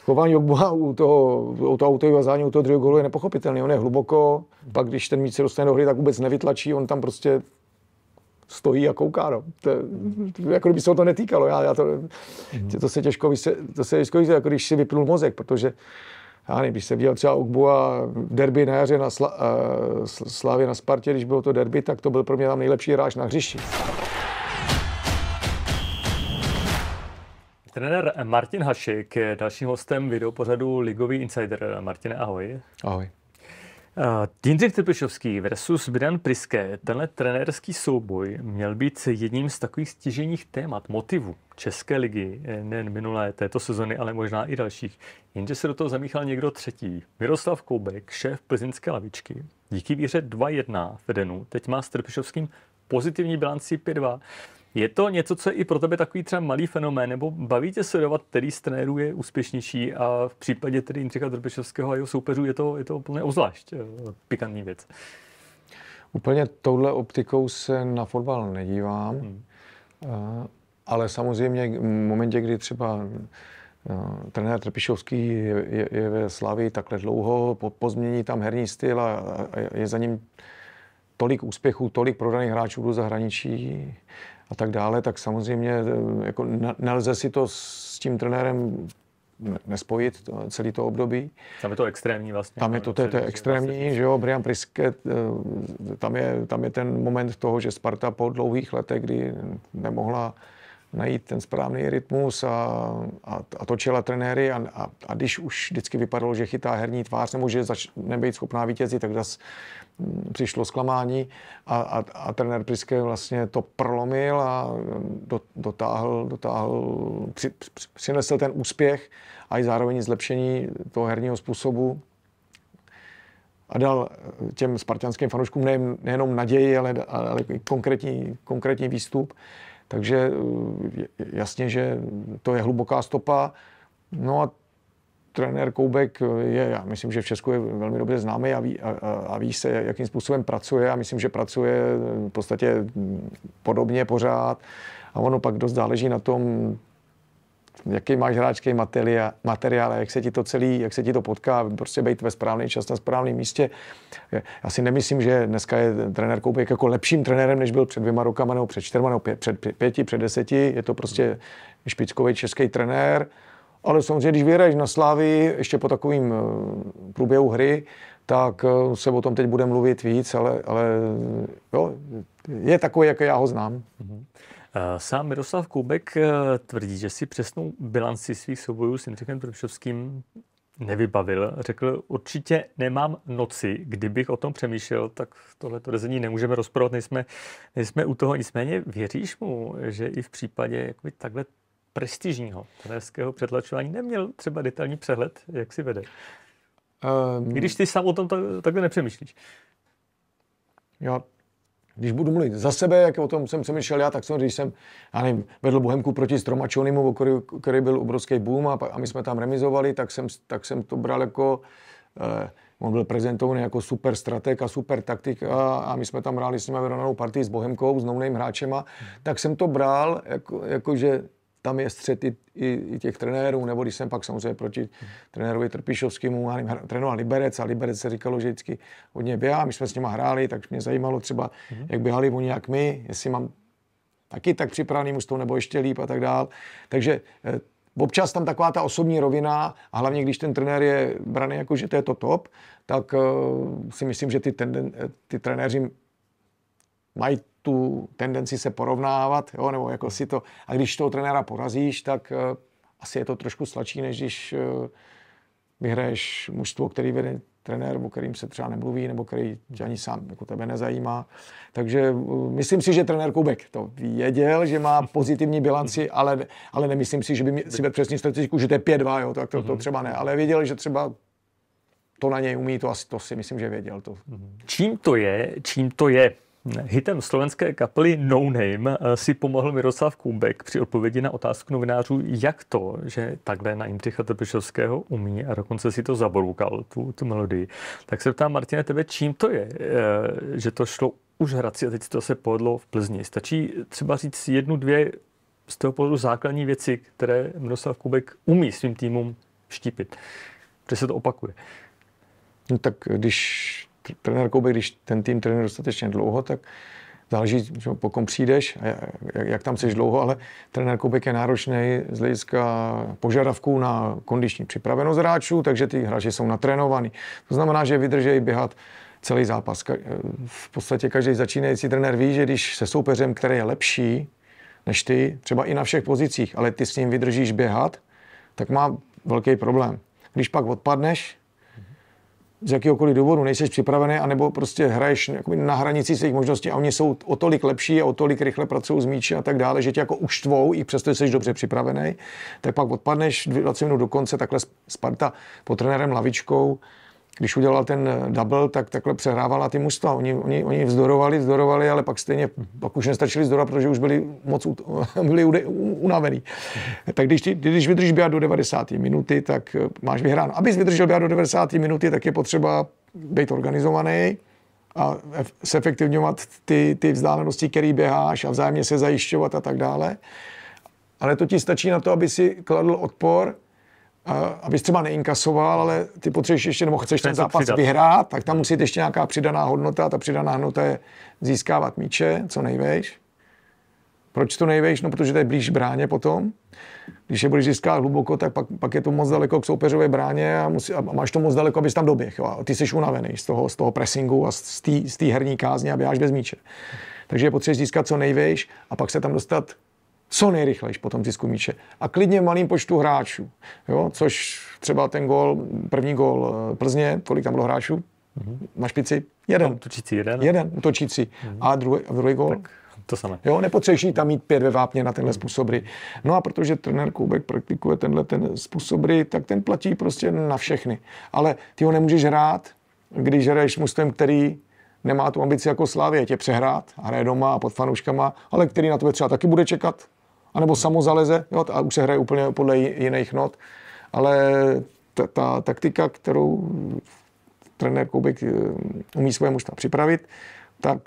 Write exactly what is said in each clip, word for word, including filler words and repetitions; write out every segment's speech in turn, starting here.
Chování Ogbua u toho, u toho autovázání, u toho druhého gólu je nepochopitelný. On je hluboko, pak když ten míč se dostane do hry, tak vůbec nevytlačí, on tam prostě stojí a kouká. No. To, jako kdyby se ho to netýkalo. Já, já to, mm. to se těžko vysvětlí, to se těžko vysvětlí, jako když si vypnul mozek, protože já nevím, když se viděl třeba Ogbua v derby na jaře na Sla, uh, Slávě na Spartě, když bylo to derby, tak to byl pro mě tam nejlepší hráč na hřišti. Trenér Martin Hašek je dalším hostem videopořadu Ligový insider. Martine, ahoj. Ahoj. Uh, Jindřich Trpišovský versus Brian Priske. Tenhle trenérský souboj měl být jedním z takových stěžejních témat, motivů České ligy, nejen minulé této sezony, ale možná i dalších. Jenže se do toho zamíchal někdo třetí. Miroslav Koubek, šéf plzeňské lavičky. Díky výhře dva jedna v Edenu. Teď má s Trpišovským pozitivní bilanci pět dva. Je to něco, co je i pro tebe takový třeba malý fenomén, nebo baví tě sledovat, který z trenérů je úspěšnější a v případě tedy Jindřicha Trpišovského a jeho soupeřů je to, je to úplně obzvlášť pikantní věc? Úplně touhle optikou se na fotbal nedívám, hmm. ale samozřejmě v momentě, kdy třeba trenér Trpišovský je, je, je ve Slavii takhle dlouho, pozmění tam herní styl a, a je za ním tolik úspěchů, tolik prodaných hráčů do zahraničí a tak dále, tak samozřejmě jako nelze si to s tím trenérem nespojit celý to období. Tam je to extrémní vlastně. Tam je to, to, je, to je extrémní, vlastně. Že jo, Brian Priske, tam je, tam je ten moment toho, že Sparta po dlouhých letech, kdy nemohla najít ten správný rytmus a, a, a točila trenéry a, a, a když už vždycky vypadalo, že chytá herní tvář nebo že začne být schopná vítězit, tak zase přišlo zklamání a, a, a trenér Priske vlastně to prolomil a do, dotáhl, dotáhl při, při, přinesl ten úspěch a i zároveň zlepšení toho herního způsobu a dal těm spartanským fanouškům nejen, nejenom naději, ale, ale konkrétní, konkrétní výstup. Takže jasně, že to je hluboká stopa. No a trenér Koubek je, já myslím, že v Česku je velmi dobře známý a ví, a, a ví se, jakým způsobem pracuje a myslím, že pracuje v podstatě podobně pořád a ono pak dost záleží na tom, jaký máš hráčský materiál, materiál jak se ti to celý, jak se ti to potká, prostě být ve správný čas na správném místě. Já si nemyslím, že dneska je trenér Koubek jako lepším trenérem, než byl před dvěma rokama, nebo před čtyřma, nebo pět, před pěti, před deseti. Je to prostě špičkový český trenér. Ale samozřejmě, když vyhraješ na Slávii ještě po takovým průběhu hry, tak se o tom teď bude mluvit víc, ale, ale jo, je takový, jak já ho znám. Mm-hmm. Sám Miroslav Koubek tvrdí, že si přesnou bilanci svých soubojů s Jindřichem Trpišovským nevybavil. Řekl, určitě nemám noci, kdybych o tom přemýšlel, tak tohle tvrzení nemůžeme rozporovat, nejsme, nejsme u toho. Nicméně věříš mu, že i v případě jakoby takhle prestižního trenérského přetlačování neměl třeba detailní přehled, jak si vede? Um, Když ty sám o tom tak, takhle nepřemýšlíš. Já Když budu mluvit za sebe, jak o tom jsem přemýšlel já, tak jsem, když jsem, já nevím, vedl Bohemku proti Stromačonimu, který, který byl obrovský boom a, a my jsme tam remizovali, tak jsem, tak jsem to bral jako, eh, on byl prezentovaný jako super strateg a super taktik a, a my jsme tam hráli s nimi vyrovnanou partii s Bohemkou, s novým hráčema, hmm. tak jsem to bral jako, jako že tam je střet i, i, i těch trenérů, nebo když jsem pak samozřejmě proti hmm. trenérovi Trpišovskému, trénoval Liberec a Liberec se říkalo, že vždycky hodně běhá, my jsme s nima hráli, tak mě zajímalo třeba, hmm. jak běhali oni jak my, jestli mám taky tak připravený mužstvo, nebo ještě líp a tak dál. Takže eh, občas tam taková ta osobní rovina a hlavně, když ten trenér je braný jako, že to je to top, tak eh, si myslím, že ty, tenden, ty trenéři mají tu tendenci se porovnávat, jo, nebo jako si to, a když toho trenéra porazíš, tak uh, asi je to trošku sladší, než když uh, vyhraješ mužstvo, který vede trenér, o kterým se třeba nemluví, nebo který tě ani sám jako tebe nezajímá. Takže uh, myslím si, že trenér Koubek to věděl, že má pozitivní bilanci, ale, ale nemyslím si, že by mě, si vedl přesně statistiku, že to je pět dva, jo, tak to, to třeba ne, ale věděl, že třeba to na něj umí, to asi to si myslím, že věděl. To. Čím to je, čím to je? Hitem slovenské kapely No Name si pomohl Miroslav Koubek při odpovědi na otázku novinářů, jak to, že takhle na Jindřicha Trpišovského umí a dokonce si to zaborukal, tu, tu melodii. Tak se ptám, Martine, tebe, čím to je, že to šlo už Hradci a teď to se povedlo v Plzni. Stačí třeba říct jednu, dvě z toho pohledu základní věci, které Miroslav Koubek umí svým týmům štípit. Protože se to opakuje. No tak když trenér Koubek, když ten tým trénuje dostatečně dlouho, tak záleží, po kom přijdeš a jak, jak tam seš dlouho, ale trenér Koubek je náročný z hlediska požadavků na kondiční připravenost hráčů, takže ty hráči jsou natrénovaní. To znamená, že vydrží běhat celý zápas. V podstatě každý začínající trenér ví, že když se soupeřem, který je lepší než ty, třeba i na všech pozicích, ale ty s ním vydržíš běhat, tak má velký problém. Když pak odpadneš, z jakýhokoliv důvodu nejseš připravený, anebo prostě hraješ na hranici svých možností a oni jsou o tolik lepší a o tolik rychle pracují s míči a tak dále, že tě jako uštvou, i přesto jsi dobře připravený, tak pak odpadneš dvacet minut do konce, takhle Sparta pod trenérem Lavičkou, když udělal ten double, tak takhle přehrávala ty mužstva. Oni, oni, oni vzdorovali, vzdorovali, ale pak stejně, pak už nestačili vzdorovat, protože už byli moc byli unavený. Tak když, ty, když vydržíš běhat do devadesáté minuty, tak máš vyhráno. Abys vydržel běhat do devadesáté minuty, tak je potřeba být organizovaný a zefektivňovat ty, ty vzdálenosti, které běháš a vzájemně se zajišťovat a tak dále. Ale to ti stačí na to, aby si kladl odpor, abys třeba neinkasoval, ale ty potřebuješ ještě, nebo chceš ten zápas přidat. vyhrát, tak tam musí ještě nějaká přidaná hodnota. Ta přidaná hodnota je získávat míče, co nejvejš. Proč to nejvejš? No, protože to je blíž bráně potom. Když je budeš získat hluboko, tak pak, pak je to moc daleko k soupeřové bráně a, musí, a máš to moc daleko, abys tam doběhl. A ty jsi unavený z toho, z toho pressingu a z té herní kázně a běháš bez míče. Takže je potřeba získat co nejvejš a pak se tam dostat co nejrychlejš po tom zisku míče. A klidně malým počtu hráčů. Jo? Což třeba ten gól, první gól Plzně, kolik tam bylo hráčů? Mm-hmm. Na špici? Jeden. No, útočící jeden. Jeden, útočící. Mm-hmm. A druhý, a druhý gól? Tak to samé. Jo, nepotřebuješ tam mít pět ve vápně na tenhle mm-hmm. způsob hry. No a protože trenér Koubek praktikuje tenhle ten způsob hry, tak ten platí prostě na všechny. Ale ty ho nemůžeš hrát, když hraješ mužstvem, který nemá tu ambici jako Slavie tě přehrát a hraje doma a pod fanouškama, ale který na tebe třeba taky bude čekat. A nebo samo zaleze, jo, a už se hraje úplně podle jiných not. Ale ta, ta taktika, kterou trenér Koubek umí svoje mužstva připravit, tak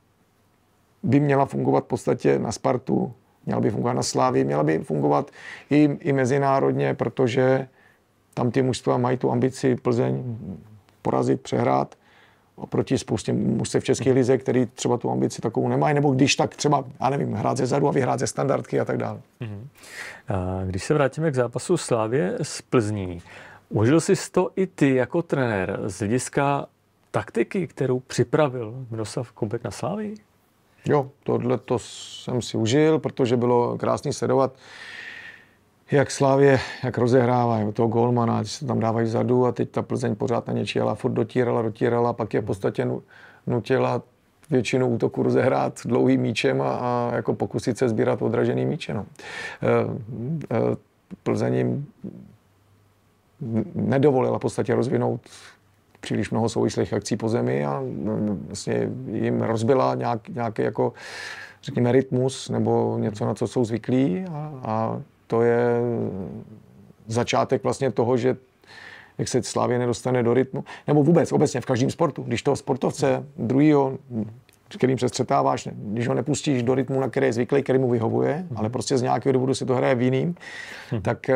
by měla fungovat v podstatě na Spartu, měla by fungovat na Slávii, měla by fungovat i, i mezinárodně, protože tam ty mužstva mají tu ambici Plzeň porazit, přehrát. Oproti spoustě mužstev v české lize, který třeba tu ambici takovou nemají, nebo když tak třeba, já nevím, hrát ze zadu a vyhrát ze standardky a tak dále. Mm-hmm. A když se vrátíme k zápasu Slavie s Plzní, užil jsi to i ty jako trenér z hlediska taktiky, kterou připravil Miroslav Koubek na Slavii? Jo, tohle to jsem si užil, protože bylo krásný sledovat, jak Slavie, jak rozehrává toho golmana, když se tam dávají vzadu a teď ta Plzeň pořád na ně číhala, furt dotírala, dotírala, pak je v podstatě nutila většinu útoku rozehrát dlouhým míčem a, a jako pokusit se sbírat odražený míče. No. E, e, Plzeň jim nedovolila v podstatě rozvinout příliš mnoho souvislých akcí po zemi a vlastně jim rozbila nějak, nějaký jako, řekněme, rytmus nebo něco, na co jsou zvyklí a, a to je začátek vlastně toho, že jak se Slavie nedostane do rytmu, nebo vůbec obecně v každém sportu. Když toho sportovce druhýho, s kterým se střetáváš, když ho nepustíš do rytmu, na který je zvyklý, který mu vyhovuje, hmm. ale prostě z nějakého důvodu si to hraje v jiným, hmm. tak,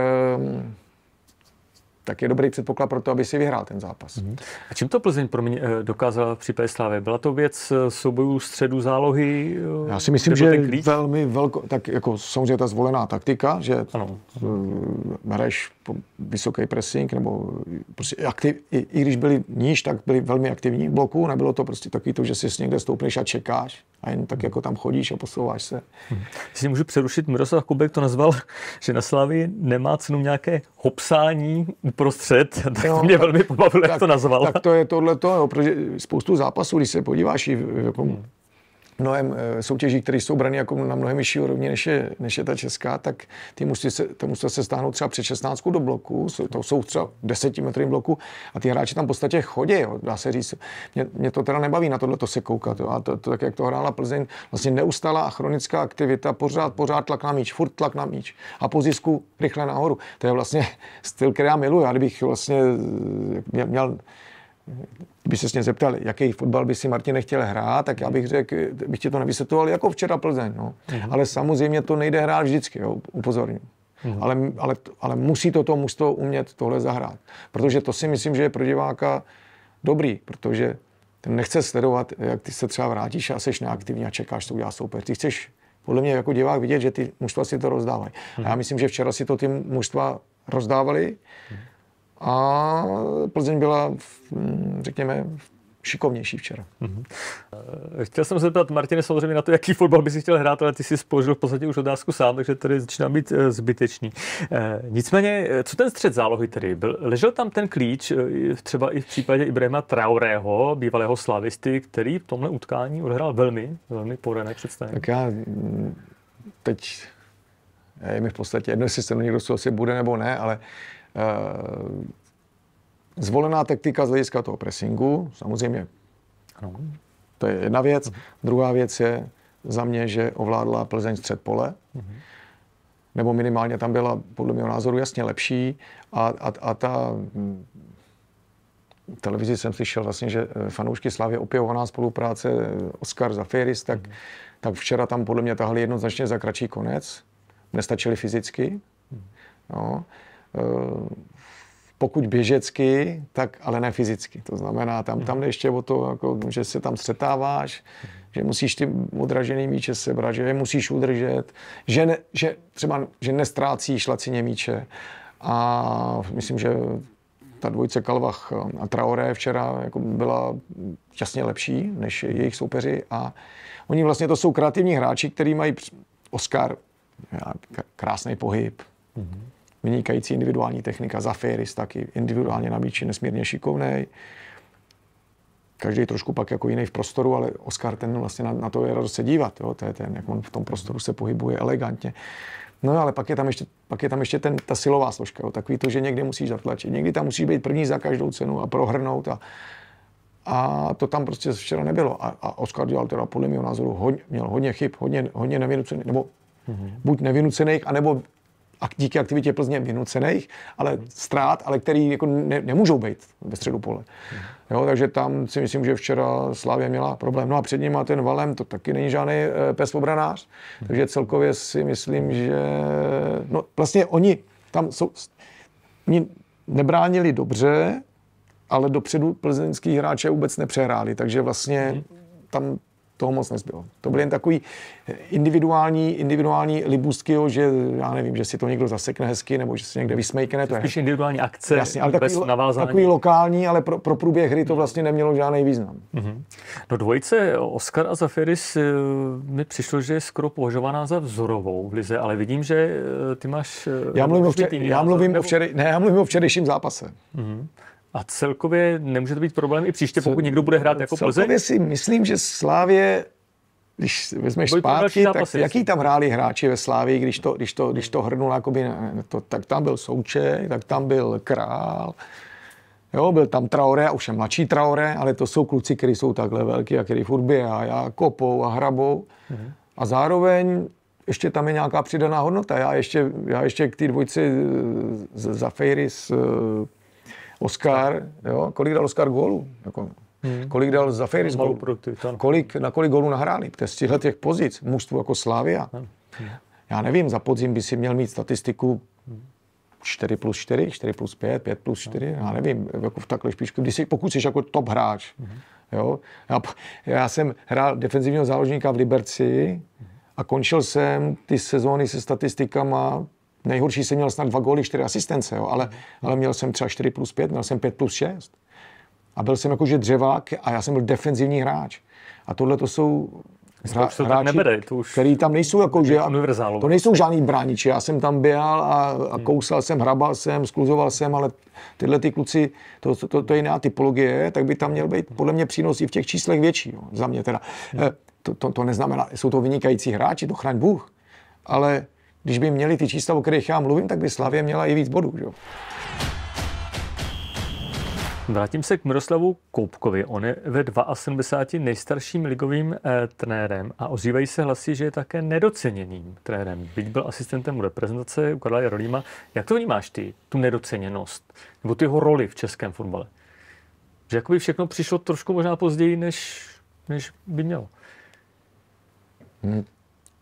tak je dobrý předpoklad pro to, aby si vyhrál ten zápas. Hmm. A čím to Plzeň pro mě dokázala v případě Slavie? Byla to věc soubojů středu zálohy? Já si myslím, že velmi velko, tak jako samozřejmě ta zvolená taktika, že ano. hraješ vysoký pressing, nebo prostě aktiv, i, i když byli níž, tak byli velmi aktivní v bloku, nebylo to prostě takový to, že si někde stoupneš a čekáš a jen tak jako tam chodíš a posouváš se. Hmm. Jestli můžu přerušit, Miroslav Koubek to nazval, že na Slavii nemá cenu nějaké hopsání uprostřed, tak jo, mě tak, velmi pobavilo, jak to nazval. Tak to je tohleto, jo, protože spoustu zápasů, když se podíváš i v, jako hmm. mnohem soutěží, které jsou brané jako na mnohem vyšší úrovni, než je, než je ta česká, tak ty musí se, to musí se stáhnout třeba před šestnáctku do bloku, to jsou třeba desetimetrovým bloku a ty hráči tam v podstatě chodí, jo, dá se říct. Mě, mě to teda nebaví na tohle to se koukat, jo, a to, to, tak jak to hrála Plzeň, vlastně neustálá a chronická aktivita, pořád, pořád tlak na míč, furt tlak na míč a po zisku rychle nahoru. To je vlastně styl, který já miluji. Já kdybych vlastně měl, měl Kdyby se mě zeptal, jaký fotbal by si Martin nechtěl hrát, tak já bych řekl, bych ti to nevysvětloval jako včera Plzeň. No. Mm-hmm. Ale samozřejmě to nejde hrát vždycky, jo, upozorňuji. Mm. Ale, ale, ale musí to to mužstvo umět tohle zahrát. Protože to si myslím, že je pro diváka dobrý, protože ten nechce sledovat, jak ty se třeba vrátíš a seš neaktivní a čekáš, co udělá soupeř. Ty chceš podle mě jako divák vidět, že ty mužstva si to rozdávají. Mm. A já myslím, že včera si to ty mužstva rozdávali a Plzeň byla, řekněme, šikovnější včera. Mm-hmm. Chtěl jsem se zeptat, Martine, samozřejmě na to, jaký fotbal by si chtěl hrát, ale ty si položil v podstatě už otázku sám, takže tady začíná být zbytečný. E, nicméně, co ten střed zálohy tedy? Byl, ležel tam ten klíč, třeba i v případě Ibrahima Traorého, bývalého slavisty, který v tomhle utkání odehrál velmi, velmi povedené představení. Tak já teď, je mi v podstatě jedno, jestli se do někdo asi bude nebo ne, ale uh, zvolená taktika z hlediska toho pressingu, samozřejmě, ano. To je jedna věc. Uh-huh. Druhá věc je za mě, že ovládla Plzeň střed pole, uh-huh. nebo minimálně tam byla podle mého názoru jasně lepší a, a, a ta v televizi jsem slyšel vlastně, že fanoušky Slavie opěvovaná spolupráce Oskar Zafiris, tak, uh-huh. tak včera tam podle mě tahali jednoznačně za kratší konec, nestačili fyzicky. Uh-huh. No. Pokud běžecky, tak ale ne fyzicky. To znamená, tam, tam jde ještě o to, jako, že se tam střetáváš, že musíš ty odražený míče sebrat, že je musíš udržet, že, ne, že třeba že nestrácíš lacině míče. A myslím, že ta dvojice Kalvach a Traoré včera jako byla jasně lepší než jejich soupeři. A oni vlastně to jsou kreativní hráči, kteří mají Oskar, krásný pohyb, mm-hmm. vynikající individuální technika, Zafiris taky individuálně na míči, nesmírně šikovnej. Každý trošku pak jako jiný v prostoru, ale Oskar ten vlastně na, na to je radost se dívat, jo? To je ten, jak on v tom prostoru se pohybuje elegantně. No ale pak je tam ještě, pak je tam ještě ten, ta silová složka, jo? Takový to, že někdy musíš zatlačit, někdy tam musíš být první za každou cenu a prohrnout a, a to tam prostě včera nebylo. A, a Oskar dělal teda podle mého názoru hodně, měl hodně chyb, hodně, hodně nevynucených, nebo mm-hmm. buď nevynucených, anebo a díky aktivitě Plzně vynucených, ale ztrát, ale který jako ne, nemůžou být ve středu pole. Jo, takže tam si myslím, že včera Slavia měla problém. No a před nima ten Valem, to taky není žádný pes obranář, takže celkově si myslím, že no vlastně oni tam jsou, oni nebránili dobře, ale dopředu plzeňský hráče vůbec nepřehráli, takže vlastně tam toho moc nezbylo. To byly jen takový individuální, individuální libůstky, že já nevím, že si to někdo zasekne hezky, nebo že si někde vysmejkne. To je spíš individuální akce, jasně, ale takový, takový lokální, ale pro, pro průběh hry to vlastně nemělo žádný význam. Mm-hmm. No dvojice Oskar a Zafiris mi přišlo, že je skoro považovaná za vzorovou v lize, ale vidím, že ty máš... Já mluvím o, včer, já mluvím o, včer, ne, já mluvím o včerejším zápase. Mm-hmm. A celkově nemůže to být problém i příště, pokud někdo bude hrát jako Plzeň? Celkově si myslím, že Slávě, když vezmeš zpátky, tak jaký tam hráli hráči ve Slávii, když to, když to, když to hrnul, jakoby, to, tak tam byl Souček, tak tam byl Král, jo, byl tam Traoré, a už je mladší Traoré, ale to jsou kluci, kteří jsou takhle velký a kteří furt běhají a kopou a hrabou. Mhm. A zároveň ještě tam je nějaká přidaná hodnota. Já ještě, já ještě k té dvojci Zafiris, Oskar, jo, kolik dal Oskar gólů? Jako, hmm. Kolik dal Zafiris gólů? Kolik, na kolik gólů nahráli? Z těchto těch pozic mužstvu jako Slavia. Hmm. Já nevím, za podzim by si měl mít statistiku čtyři plus čtyři, čtyři plus pět, pět plus čtyři, já nevím, jako v takhle špičku, když jsi, pokud jsi jako top hráč. Hmm. Jo? Já, já jsem hrál defenzivního záložníka v Liberci a končil jsem ty sezóny se statistikama. Nejhorší jsem měl snad dva góly, čtyři asistence, jo, ale, ale měl jsem třeba čtyři plus pět, měl jsem pět plus šest. A byl jsem jakože dřevák a já jsem byl defenzivní hráč. A tohle to jsou hra, to hráči, nebede, to už který tam nejsou jako, že to nejsou žádný brániči. Já jsem tam běhal a, a kousal jsem, hrabal jsem, skluzoval jsem, ale tyhle ty kluci, to, to, to, to je jiná typologie, tak by tam měl být podle mě přínos i v těch číslech větší, jo, za mě teda. Hmm. To, to, to neznamená, jsou to vynikající hráči, to chraň Bůh, ale když by měli ty čísla, o kterých já mluvím, tak by Slavie měla i víc bodů. Jo? Vrátím se k Miroslavu Koupkovi. On je ve sedmdesáti dvou nejstarším ligovým eh, trenérem a ozývají se hlasy, že je také nedoceněným trenérem. Byť byl asistentem reprezentace u Karla Jarolíma. Jak to vnímáš ty, tu nedoceněnost? Nebo tu jeho roli v českém fotbale? Že jakoby všechno přišlo trošku možná později, než, než by mělo. Hmm.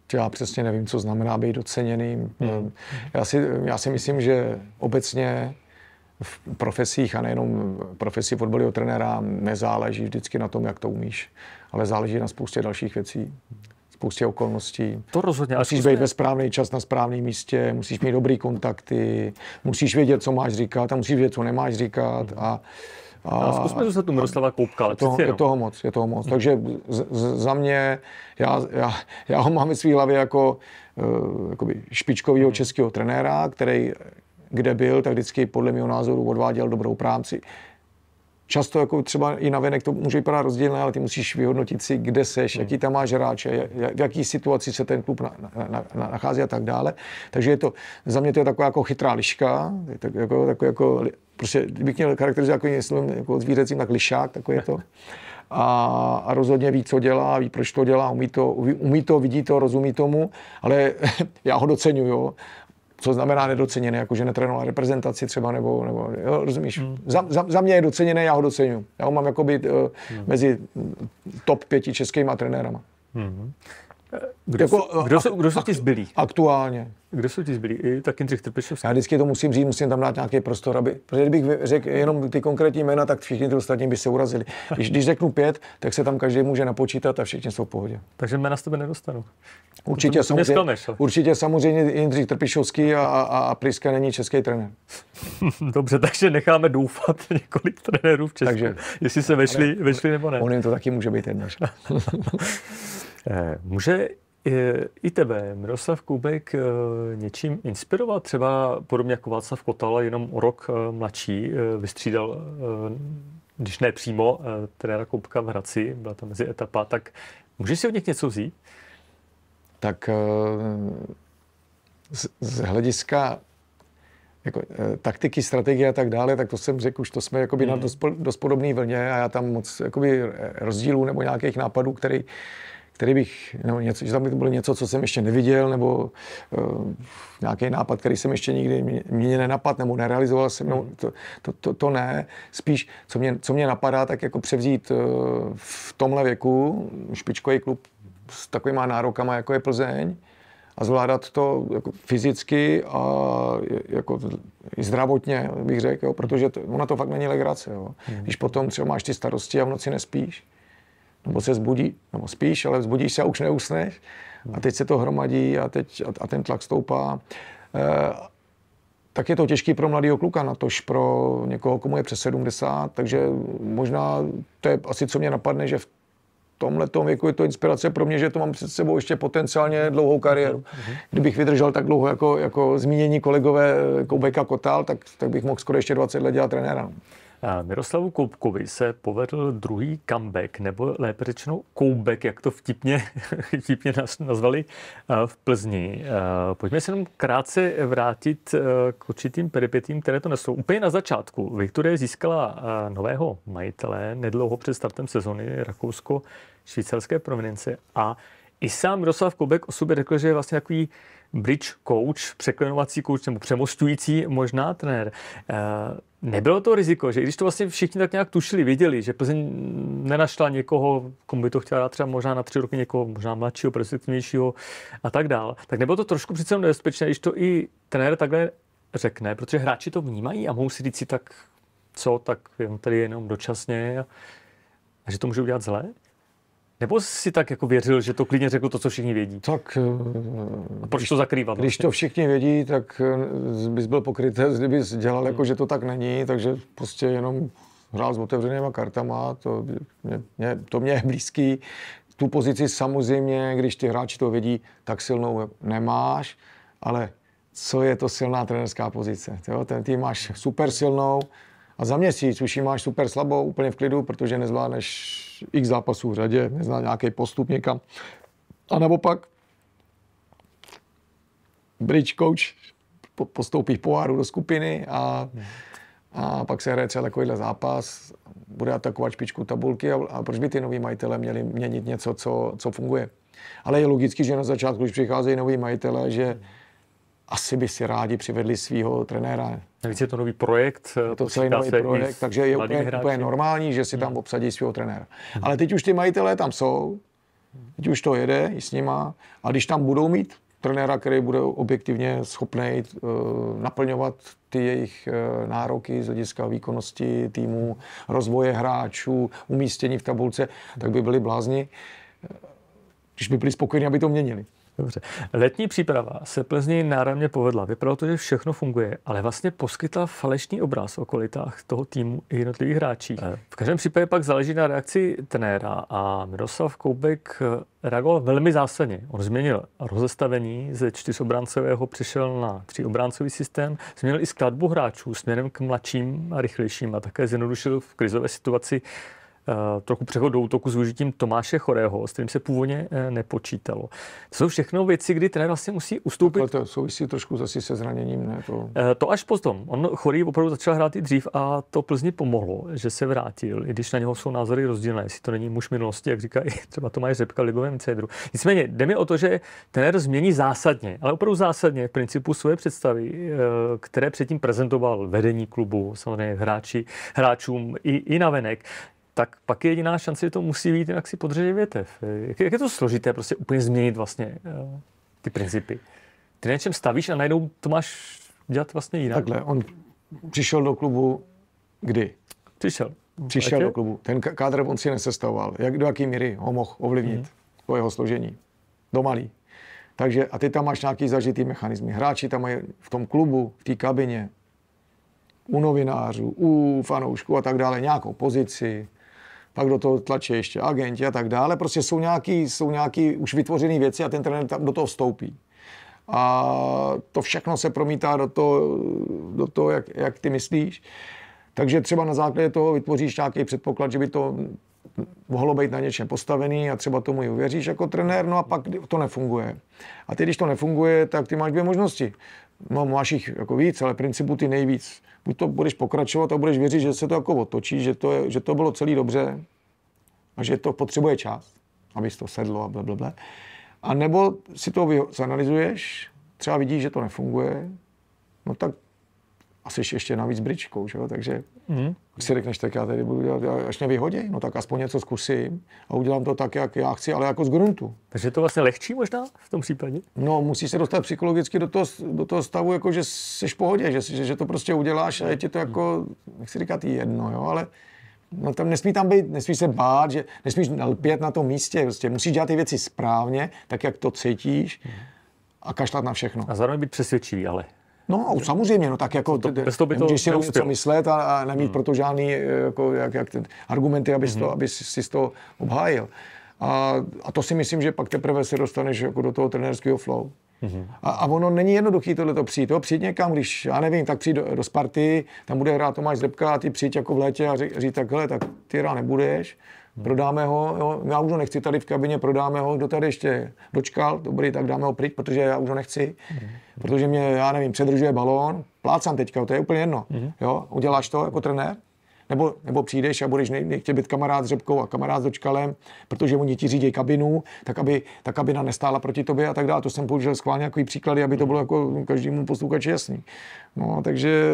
já přesně nevím, co znamená být doceněným. Hmm. Já, si, já si myslím, že obecně v profesích a nejenom profesí fotbalového trenéra nezáleží vždycky na tom, jak to umíš, ale záleží na spoustě dalších věcí, spoustě okolností. To rozhodně. Musíš být ve správný čas na správném místě, musíš mít dobrý kontakty, musíš vědět, co máš říkat a musíš vědět, co nemáš říkat. A, a, a zkusme zůstat tu Miroslava Koubka. Ale je, toho, je toho moc, je toho moc. Hmm. Takže z, z, za mě, já, já, já ho mám ve své hlavě jako uh, špičkovýho hmm. českého trenéra, který kde byl, tak vždycky podle mého názoru odváděl dobrou práci. Často jako třeba i navenek to může vypadat rozdílně, ale ty musíš vyhodnotit si, kde seš, hmm. jaký tam máš hráče, v jaký situaci se ten klub na, na, na, nachází a tak dále. Takže je to, za mě to je taková jako chytrá liška, tak jako, jako, jako, prostě, kdybych měl charakterizovat jako slovem jako zvířecím, tak lišák, takový je to. A, a rozhodně ví, co dělá, ví, proč to dělá, umí to, umí to, vidí to, rozumí tomu, ale já ho doceňuju. Co znamená nedoceněný, jakože netrénoval reprezentaci třeba, nebo, nebo jo, rozumíš? Hmm. Za, za, za mě je doceněný, já ho doceňuju. Já ho mám jako být uh, hmm. mezi top pěti českýma trenérama. Hmm. Kdo, jako, jsou, kdo, jsou, kdo jsou ti zbylí? Aktuálně. Kdo jsou ti zbylí? I tak Jindřich Trpišovský. Já vždycky to musím říct, musím tam dát nějaký prostor, aby, protože kdybych řekl jenom ty konkrétní jména, tak všichni ty ostatní by se urazili. Když, když řeknu pět, tak se tam každý může napočítat a všichni jsou v pohodě. Takže jména z tebe nedostanu. Určitě, samozřejmě, zklameš, určitě samozřejmě Jindřich Trpišovský a, a, a Priska není český trenér. Dobře, takže necháme doufat několik trenérů v Česku, takže, jestli se vešli, vešli nebo ne. On jim to taky může být jedno. Může i tebe Miroslav Koubek něčím inspirovat? Třeba podobně jako Václav Kotal, jenom o rok mladší, vystřídal, když ne přímo, trenéra Koubka v Hradci, byla tam mezi etapa, tak můžeš si od nich něco vzít? Tak z, z hlediska jako, taktiky, strategie a tak dále, tak to jsem řekl, už to jsme jakoby hmm. na dost, dost podobné vlně a já tam moc jakoby rozdílů nebo nějakých nápadů, který který bych, nebo něco, že tam by to bylo něco, co jsem ještě neviděl, nebo uh, nějaký nápad, který jsem ještě nikdy mě, mě nenapadl, nebo nerealizoval jsem, no, to, to, to, to ne. Spíš, co mě, co mě napadá, tak jako převzít uh, v tomhle věku špičkový klub s takovýma nárokama, jako je Plzeň, a zvládat to jako fyzicky a jako i zdravotně, bych řekl, jo, protože to, ona to fakt není legrace. Jo. Když potom třeba máš ty starosti a v noci nespíš, nebo se zbudí, nebo spíš, ale zbudíš se a už neusneš. A teď se to hromadí a, teď, a, a ten tlak stoupá. E, tak je to těžký pro mladého kluka, natož pro někoho, komu je přes sedmdesát. Takže možná to je asi, co mě napadne, že v tomhletom věku je to inspirace pro mě, že to mám před sebou ještě potenciálně dlouhou kariéru. Kdybych vydržel tak dlouho jako, jako zmínění kolegové Koubek a Kotal, tak, tak bych mohl skoro ještě dvacet let dělat trenéra. Miroslavu Koubkovi se povedl druhý comeback, nebo lépe řečeno Koubek, jak to vtipně, vtipně nazvali v Plzni. Pojďme se jenom krátce vrátit k určitým peripetím, které to nesou. Úplně na začátku Viktorie získala nového majitele nedlouho před startem sezony rakousko-švýcarské provincie a i sám Miroslav Koubek o sobě řekl, že je vlastně takový bridge coach, překlenovací coach nebo přemostující možná trenér. Nebylo to riziko, že i když to vlastně všichni tak nějak tušili, věděli, že Plzeň nenašla někoho, komu by to chtěla dát třeba možná na tři roky někoho, možná mladšího, perspektivnějšího a tak dál, tak nebylo to trošku přece jenom nebezpečné, když to i trenér takhle řekne, protože hráči to vnímají a mohou si říct si tak co, tak jen tady jenom dočasně a, a že to může udělat zlé? Nebo si tak jako věřil, že to klidně řekl to, co všichni vědí? Tak... A proč když, to zakrývat? Když vlastně? To všichni vědí, tak bys byl pokrytý, kdybys dělal hmm. jako, že to tak není, takže prostě jenom hrál s otevřenýma kartama, to mě, mě, to mě je blízký. Tu pozici samozřejmě, když ty hráči to vědí, tak silnou nemáš, ale co je to silná trenérská pozice? Jo? Ten tým máš super silnou, a za měsíc už ji máš super slabou, úplně v klidu, protože nezvládneš x zápasů v řadě, nezná nějaký postup někam. A naopak bridge coach postoupí v poháru do skupiny a, a pak se hraje třeba takovýhle zápas, bude atakovat špičku tabulky a, a proč by ty noví majitele měli měnit něco, co, co funguje. Ale je logicky, že na začátku, když přicházejí noví majitele, že asi by si rádi přivedli svého trenéra. Navíc je to nový projekt. Je to celý nový projekt, takže je úplně, úplně normální, že si tam obsadí svého trenéra. Hmm. Ale teď už ty majitelé tam jsou Teď už to jede i s nima. A když tam budou mít trenéra, který bude objektivně schopný uh, naplňovat ty jejich uh, nároky z hlediska výkonnosti týmu, rozvoje hráčů, umístění v tabulce, tak by byli blázni, když by byli spokojení, aby to měnili. Dobře. Letní příprava se Plzni náramně povedla. Vypadalo to, že všechno funguje, ale vlastně poskytla falešný obraz o kvalitách toho týmu i jednotlivých hráčů. V každém případě pak záleží na reakci trenéra a Miroslav Koubek reagoval velmi zásadně. On změnil rozestavení, ze čtyřobráncového přešel na tříobráncový systém, změnil i skladbu hráčů směrem k mladším a rychlejším a také zjednodušil v krizové situaci Uh, trochu přechod do útoku s využitím Tomáše Chorého, s kterým se původně uh, nepočítalo. To jsou všechno věci, kdy trenér vlastně musí ustoupit. Ale to souvisí trošku zase se zraněním, ne? To, uh, to až potom. On Chorý opravdu začal hrát i dřív a to Plzni pomohlo, že se vrátil, i když na něho jsou názory rozdílné, jestli to není muž minulosti, jak říká i třeba Tomáš Řepka v ligovém cédru. Nicméně jde mi o to, že trenér změní zásadně, ale opravdu zásadně v principu svoje představy, uh, které předtím prezentoval vedení klubu, samozřejmě hráči, hráčům i, i navenek. Tak pak je jediná šance, že to musí být jinak si podřeže větev. Jak, jak je to složité prostě úplně změnit vlastně uh, ty principy? Ty na něčem stavíš a najednou to máš dělat vlastně jinak. Takhle, on přišel do klubu kdy? Přišel. Přišel do klubu. Ten kádr on si nesestavoval. Jak, do jaký míry ho mohl ovlivnit? Hmm. To jeho složení. Do malý. Takže a ty tam máš nějaký zažitý mechanismy. Hráči tam mají v tom klubu, v té kabině, u novinářů, u fanoušků a tak dále, nějakou pozici. Pak do toho tlačí ještě agenti a tak dále. Prostě jsou nějaký, jsou nějaký už vytvořené věci a ten trenér tam do toho vstoupí. A to všechno se promítá do toho, do toho jak, jak ty myslíš. Takže třeba na základě toho vytvoříš nějaký předpoklad, že by to mohlo být na něčem postavený a třeba tomu i uvěříš jako trenér, no a pak to nefunguje. A ty, když to nefunguje, tak ty máš dvě možnosti. No, máš jich jako víc, ale principu ty nejvíc. Buď to budeš pokračovat a budeš věřit, že se to jako otočí, že to, je, že to bylo celý dobře a že to potřebuje čas, aby to sedlo a blablabla. A nebo si to zanalizuješ, třeba vidíš, že to nefunguje, no tak a jsi ještě navíc bričkou, že jo? Takže mm. si řekneš, tak já tady budu dělat, až mě vyhodí, no tak aspoň něco zkusím a udělám to tak, jak já chci, ale jako z gruntu. Takže je to vlastně lehčí možná v tom případě? No, musíš se dostat psychologicky do toho, do toho stavu, jako že jsi v pohodě, že, že, že to prostě uděláš a je ti to jako, jak si říkat, jedno, jo, ale no, tam nesmí tam být, nesmí se bát, že nesmíš lpět na tom místě, prostě musíš dělat ty věci správně, tak jak to cítíš a kašlat na všechno. A zároveň být přesvědčivý, ale. No a samozřejmě, no tak jako to, to, můžeš si něco myslet a, a nemít hmm. proto žádný jako, jak, jak ten, argumenty, abys, hmm. to, abys si z toho obhájil. A, a to si myslím, že pak teprve se dostaneš jako do toho trenérského flow. Hmm. A, a ono není jednoduchý tohleto přijít. To přijít někam, když, já nevím, tak přijít do, do Sparty, tam bude hrát Tomáš Řepka a ty přijít jako v létě a říct takhle, tak ty hrát nebudeš. Prodáme ho, jo, já už ho nechci tady v kabině, prodáme ho, kdo tady ještě dočkal, dobrý, tak dáme ho pryč, protože já už ho nechci, mm. protože mě, já nevím, předržuje balón, plácám teďka, to je úplně jedno, mm. jo, uděláš to jako trenér, nebo, nebo přijdeš a budeš nechtět být kamarád s Řepkou a kamarád s Dočkalem, protože oni ti řídí kabinu, tak aby ta kabina nestála proti tobě a tak dále, to jsem použil schválně jako příklady, aby to bylo jako každému posluchači jasný, no, takže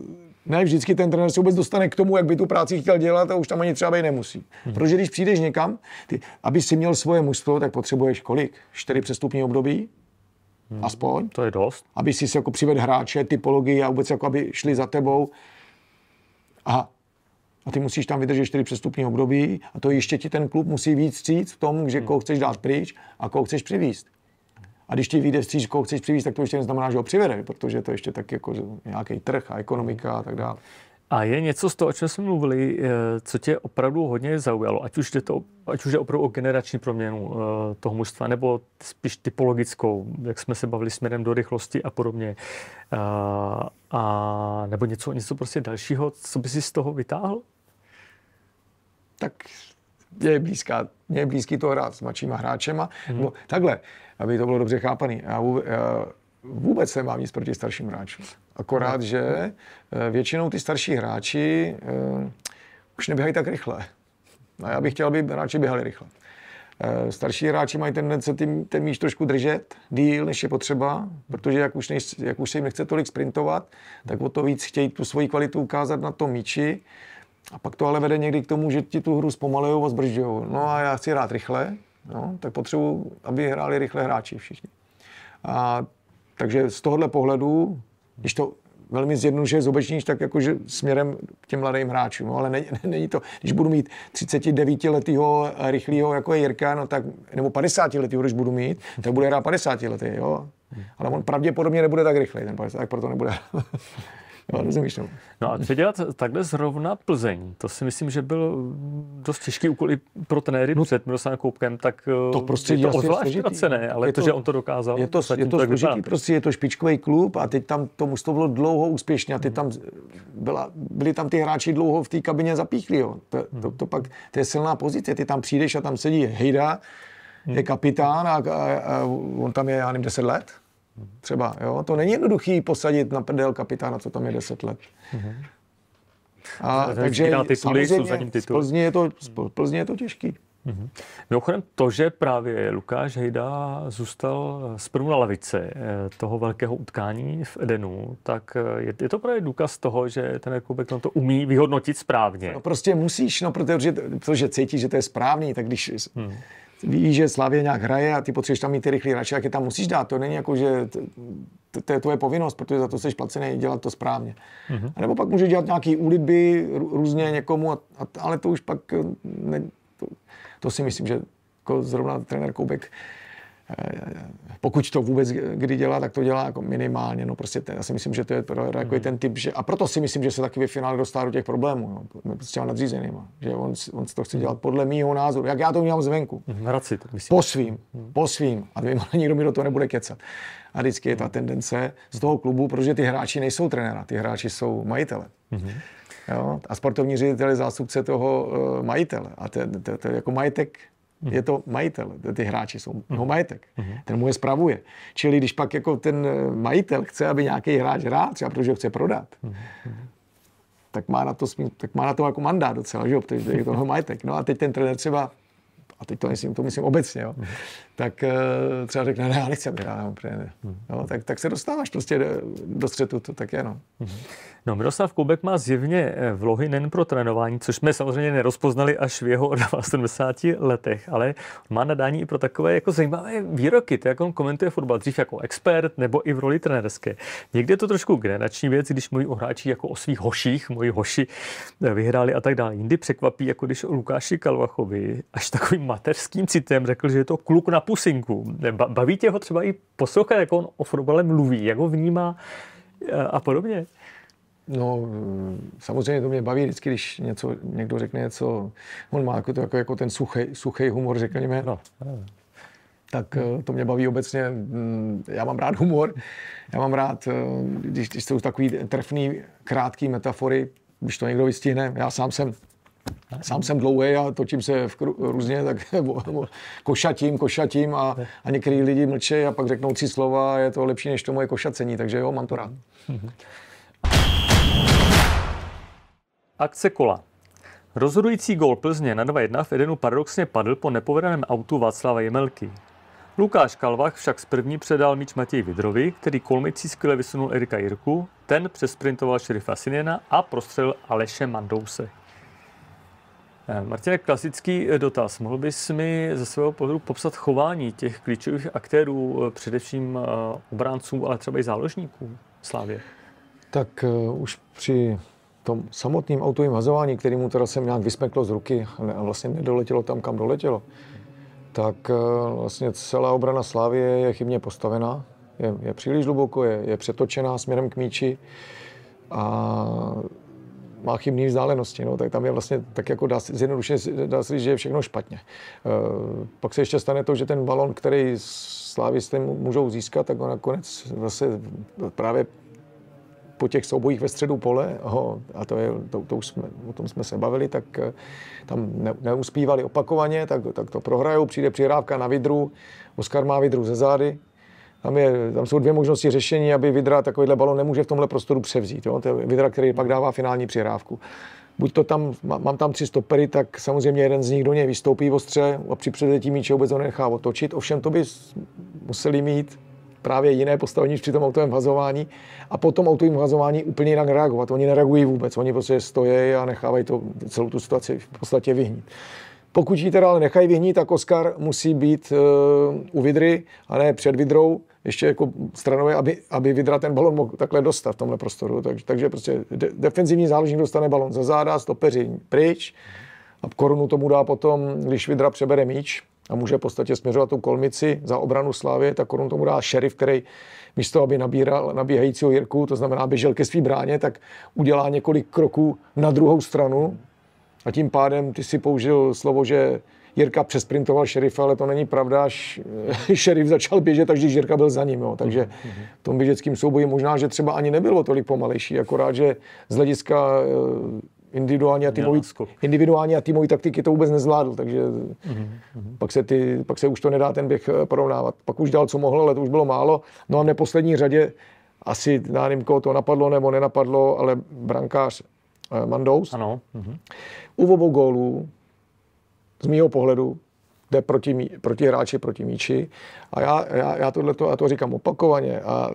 ne, vždycky ten trenér se vůbec dostane k tomu, jak by tu práci chtěl dělat a už tam ani třeba být nemusí. Hmm. Protože když přijdeš někam, ty, aby si měl svoje mužstvo, tak potřebuješ kolik? Čtyři přestupní období? Hmm. Aspoň? To je dost. Aby si jako přivedl hráče, typologii a vůbec jako aby šli za tebou. Aha. A ty musíš tam vydržet čtyři přestupní období a to ještě ti ten klub musí víc vstříc v tom, že koho chceš dát pryč a koho chceš přivést. A když ti vyjde vstříc, koho chceš přivést, tak to ještě neznamená, že ho přivede, protože to ještě tak jako nějaký trh a ekonomika a tak dále. A je něco z toho, o čem jsme mluvili, co tě opravdu hodně zaujalo, ať už jde, to, ať už jde opravdu o generační proměnu toho mužstva, nebo spíš typologickou, jak jsme se bavili směrem do rychlosti a podobně, a, a nebo něco, něco prostě dalšího, co by si z toho vytáhl? Tak mě je blízká, mě je blízký to hrát s mladšíma hráčema. Hmm. No, takhle, aby to bylo dobře chápaný. Já vůbec nemám nic proti starším hráčům. Akorát, hmm. že většinou ty starší hráči uh, už neběhají tak rychle. A já bych chtěl, aby hráči běhali rychle. Uh, starší hráči mají tendence ten, ten míč trošku držet díl, než je potřeba, protože jak už, nejs, jak už se jim nechce tolik sprintovat, tak o to víc chtějí tu svoji kvalitu ukázat na tom míči. A pak to ale vede někdy k tomu, že ti tu hru zpomalujou a zbržďujou. No a já chci hrát rychle, No, tak potřebuji, aby hráli rychle hráči všichni. A, takže z tohohle pohledu, když to velmi zjednodušeně zobecníš, tak jakože směrem k těm mladým hráčům. No, ale není, není to, když budu mít třicetidevítiletýho rychlýho, jako je Jirka, no tak, nebo padesátiletýho, když budu mít, tak bude hrát padesátiletý, jo. Ale on pravděpodobně nebude tak rychlej, ten padesát, tak proto nebude. Jo, rozumíš tomu. No a předělat takhle zrovna Plzeň, to si myslím, že byl dost těžký úkol i pro trenéry no, před Miroslavem Koubkem, tak to prostředí je to obzvlášť pracené, ale je to, to, že on to dokázal. Je to, je to složitý, prostě je to špičkový klub a teď tam to mužstvo bylo dlouho úspěšně a teď tam byla, byli tam ty hráči dlouho v té kabině zapíchlí. Jo. To, to, to pak, to je silná pozice, ty tam přijdeš a tam sedí Hejda, je kapitán a, a, a on tam je, já nevím, deset let. Třeba, jo, to není jednoduchý posadit na prdel kapitána, co tam je deset let. Mm-hmm. A, takže samozřejmě z Plzně je to, z Plzně je to těžký. Mm-hmm. Mimochodem to, že právě Lukáš Hejda zůstal zprvu na lavice toho velkého utkání v Edenu, tak je, je to právě důkaz toho, že ten Koubek to umí vyhodnotit správně. No prostě musíš, no protože, protože cítíš, že to je správný, tak když hmm. víš, že Slavia nějak hraje a ty potřebuješ tam mít ty rychlý hráče, tak je tam musíš dát. To není jako, že to, to je tvoje povinnost, protože za to jsi placený dělat to správně. Mm-hmm. A nebo pak můžeš dělat nějaký úlitby různě někomu, a, a, ale to už pak, ne, to, to si myslím, že jako zrovna trenér Koubek, pokud to vůbec kdy dělá, tak to dělá jako minimálně. No prostě ten, já si myslím, že to je jako mm. ten typ, že, a proto si myslím, že se taky ve finále dostává do těch problémů, no, s těma nadřízenýma, že on, on to chce dělat podle mýho názoru, jak já to udělám zvenku. Hradci, to myslím. Po svým, mm. po svým. A vím, ale nikdo mi do toho nebude kecat. A vždycky je ta tendence z toho klubu, protože ty hráči nejsou trenéra, ty hráči jsou majitele. Mm. Jo? A sportovní ředitel je zástupce toho uh, majitele. A to je jako majitek. Je to majitel, ty hráči jsou jeho majetek, ten mu je spravuje. Čili když pak jako ten majitel chce, aby nějaký hráč hrál, třeba protože ho chce prodat, tak má na to, tak má na to jako mandát docela, že jo, protože je to jeho majetek. No a teď ten trenér třeba, a teď to myslím, to myslím obecně, jo, tak třeba řekne, ne, já nechci, aby hrál, no, tak, tak se dostáváš prostě do, do střetu, to tak je, no. No, Miroslav Koubek má zjevně vlohy nejen pro trénování, což jsme samozřejmě nerozpoznali až v jeho sedmdesáti letech, ale on má nadání i pro takové jako zajímavé výroky, to jak on komentuje fotbal, dřív jako expert nebo i v roli trenérské. Někdy je to trošku generační věc, když mluví o hráči jako o svých hoších, moji hoši vyhráli a tak dále. Jindy překvapí, jako když o Lukáši Kalvachovi až takovým mateřským citem řekl, že je to kluk na pusinku. Baví tě ho třeba i poslouchat, jak on o fotbale mluví, jak ho vnímá a podobně? No, samozřejmě to mě baví vždycky, když něco, někdo řekne něco, on má jako, to, jako, jako ten suchej, suchej humor, řekněme, no. Tak to mě baví obecně. Já mám rád humor, já mám rád, když, když jsou takový trefný, krátký metafory, když to někdo vystihne. Já sám jsem Sám jsem dlouhý a točím se v kru, různě, tak košatím, košatím a, a některý lidi mlčí a pak řeknou tři slova a je to lepší než to moje košacení, takže jo, mám to rád. Akce kola. Rozhodující gól Plzně na dva jedna v Edenu paradoxně padl po nepovedeném autu Václava Jemelky. Lukáš Kalvach však z první předal míč Matěji Vidrovi, který kolmicí skvěle vysunul Erika Jirku, ten přesprintoval Šerifa Sinjena a prostřelil Aleše Mandouse. Martine, klasický dotaz. Mohl bys mi ze svého pohledu popsat chování těch klíčových aktérů, především obránců, ale třeba i záložníků Slavie? Tak uh, už při tom samotném autovém hazování, který mu teda jsem nějak vysmeklo z ruky a vlastně nedoletělo tam, kam doletělo, tak uh, vlastně celá obrana Slavie je chybně postavená, je, je příliš hluboko, je, je přetočená směrem k míči a má chybné vzdálenosti, no, tak tam je vlastně tak jako dá, zjednodušeně dá se říct, že je všechno špatně. E, pak se ještě stane to, že ten balon, který slávisté můžou získat, tak ho nakonec zase právě po těch soubojích ve středu pole, ho, a to je, to, to už jsme, o tom jsme se bavili, tak tam ne, neuspívali opakovaně, tak, tak to prohrajou, přijde přihrávka na Vidru, Oskar má Vidru ze zády. Tam, je, tam jsou dvě možnosti řešení, aby Vidra takovýhle balon nemůže v tomhle prostoru převzít. Jo? To je Vidra, který pak dává finální přihrávku. Buď to tam, mám tam tři stopery, tak samozřejmě jeden z nich do něj vystoupí ostře a při předletí míče vůbec ho nechá otočit. Ovšem to by museli mít právě jiné postavení při tom autovém hazování a po tom autovém hazování úplně jinak reagovat. Oni nereagují vůbec, oni prostě stojí a nechávají to, celou tu situaci v podstatě vyhnít. Pokud ji teda ale nechají vyhnít, tak Oskar musí být uh, u vidry a ne před vidrou, ještě jako stranově, aby, aby vidra ten balon mohl takhle dostat v tomhle prostoru. Takže, takže prostě de, defenzivní záložník dostane balon za záda, stopeři pryč a korunu tomu dá potom, když vidra přebere míč a může v podstatě směřovat tu kolmici za obranu Slávy, tak korunu tomu dá šerif, který místo, aby nabíral nabíhajícího Jirku, to znamená běžel ke svý bráně, tak udělá několik kroků na druhou stranu a tím pádem ty si použil slovo, že Jirka přesprintoval šerifa, ale to není pravda, šerif začal běžet, až když Jirka byl za ním. Jo. Takže v tom běžeckém souboji možná, že třeba ani nebylo tolik pomalejší, akorát, že z hlediska individuální a týmový, individuální a týmový taktiky to vůbec nezvládl, takže mm-hmm. pak, se ty, pak se už to nedá ten běh porovnávat. Pak už dal, co mohl, ale to už bylo málo. No a v neposlední řadě asi, nevím, koho to napadlo nebo nenapadlo, ale brankář Mandous. Ano. Mm-hmm. U obou gólů z mýho pohledu jde proti, mí, proti hráči, proti míči. A já, já, já tohleto, já to říkám opakovaně a,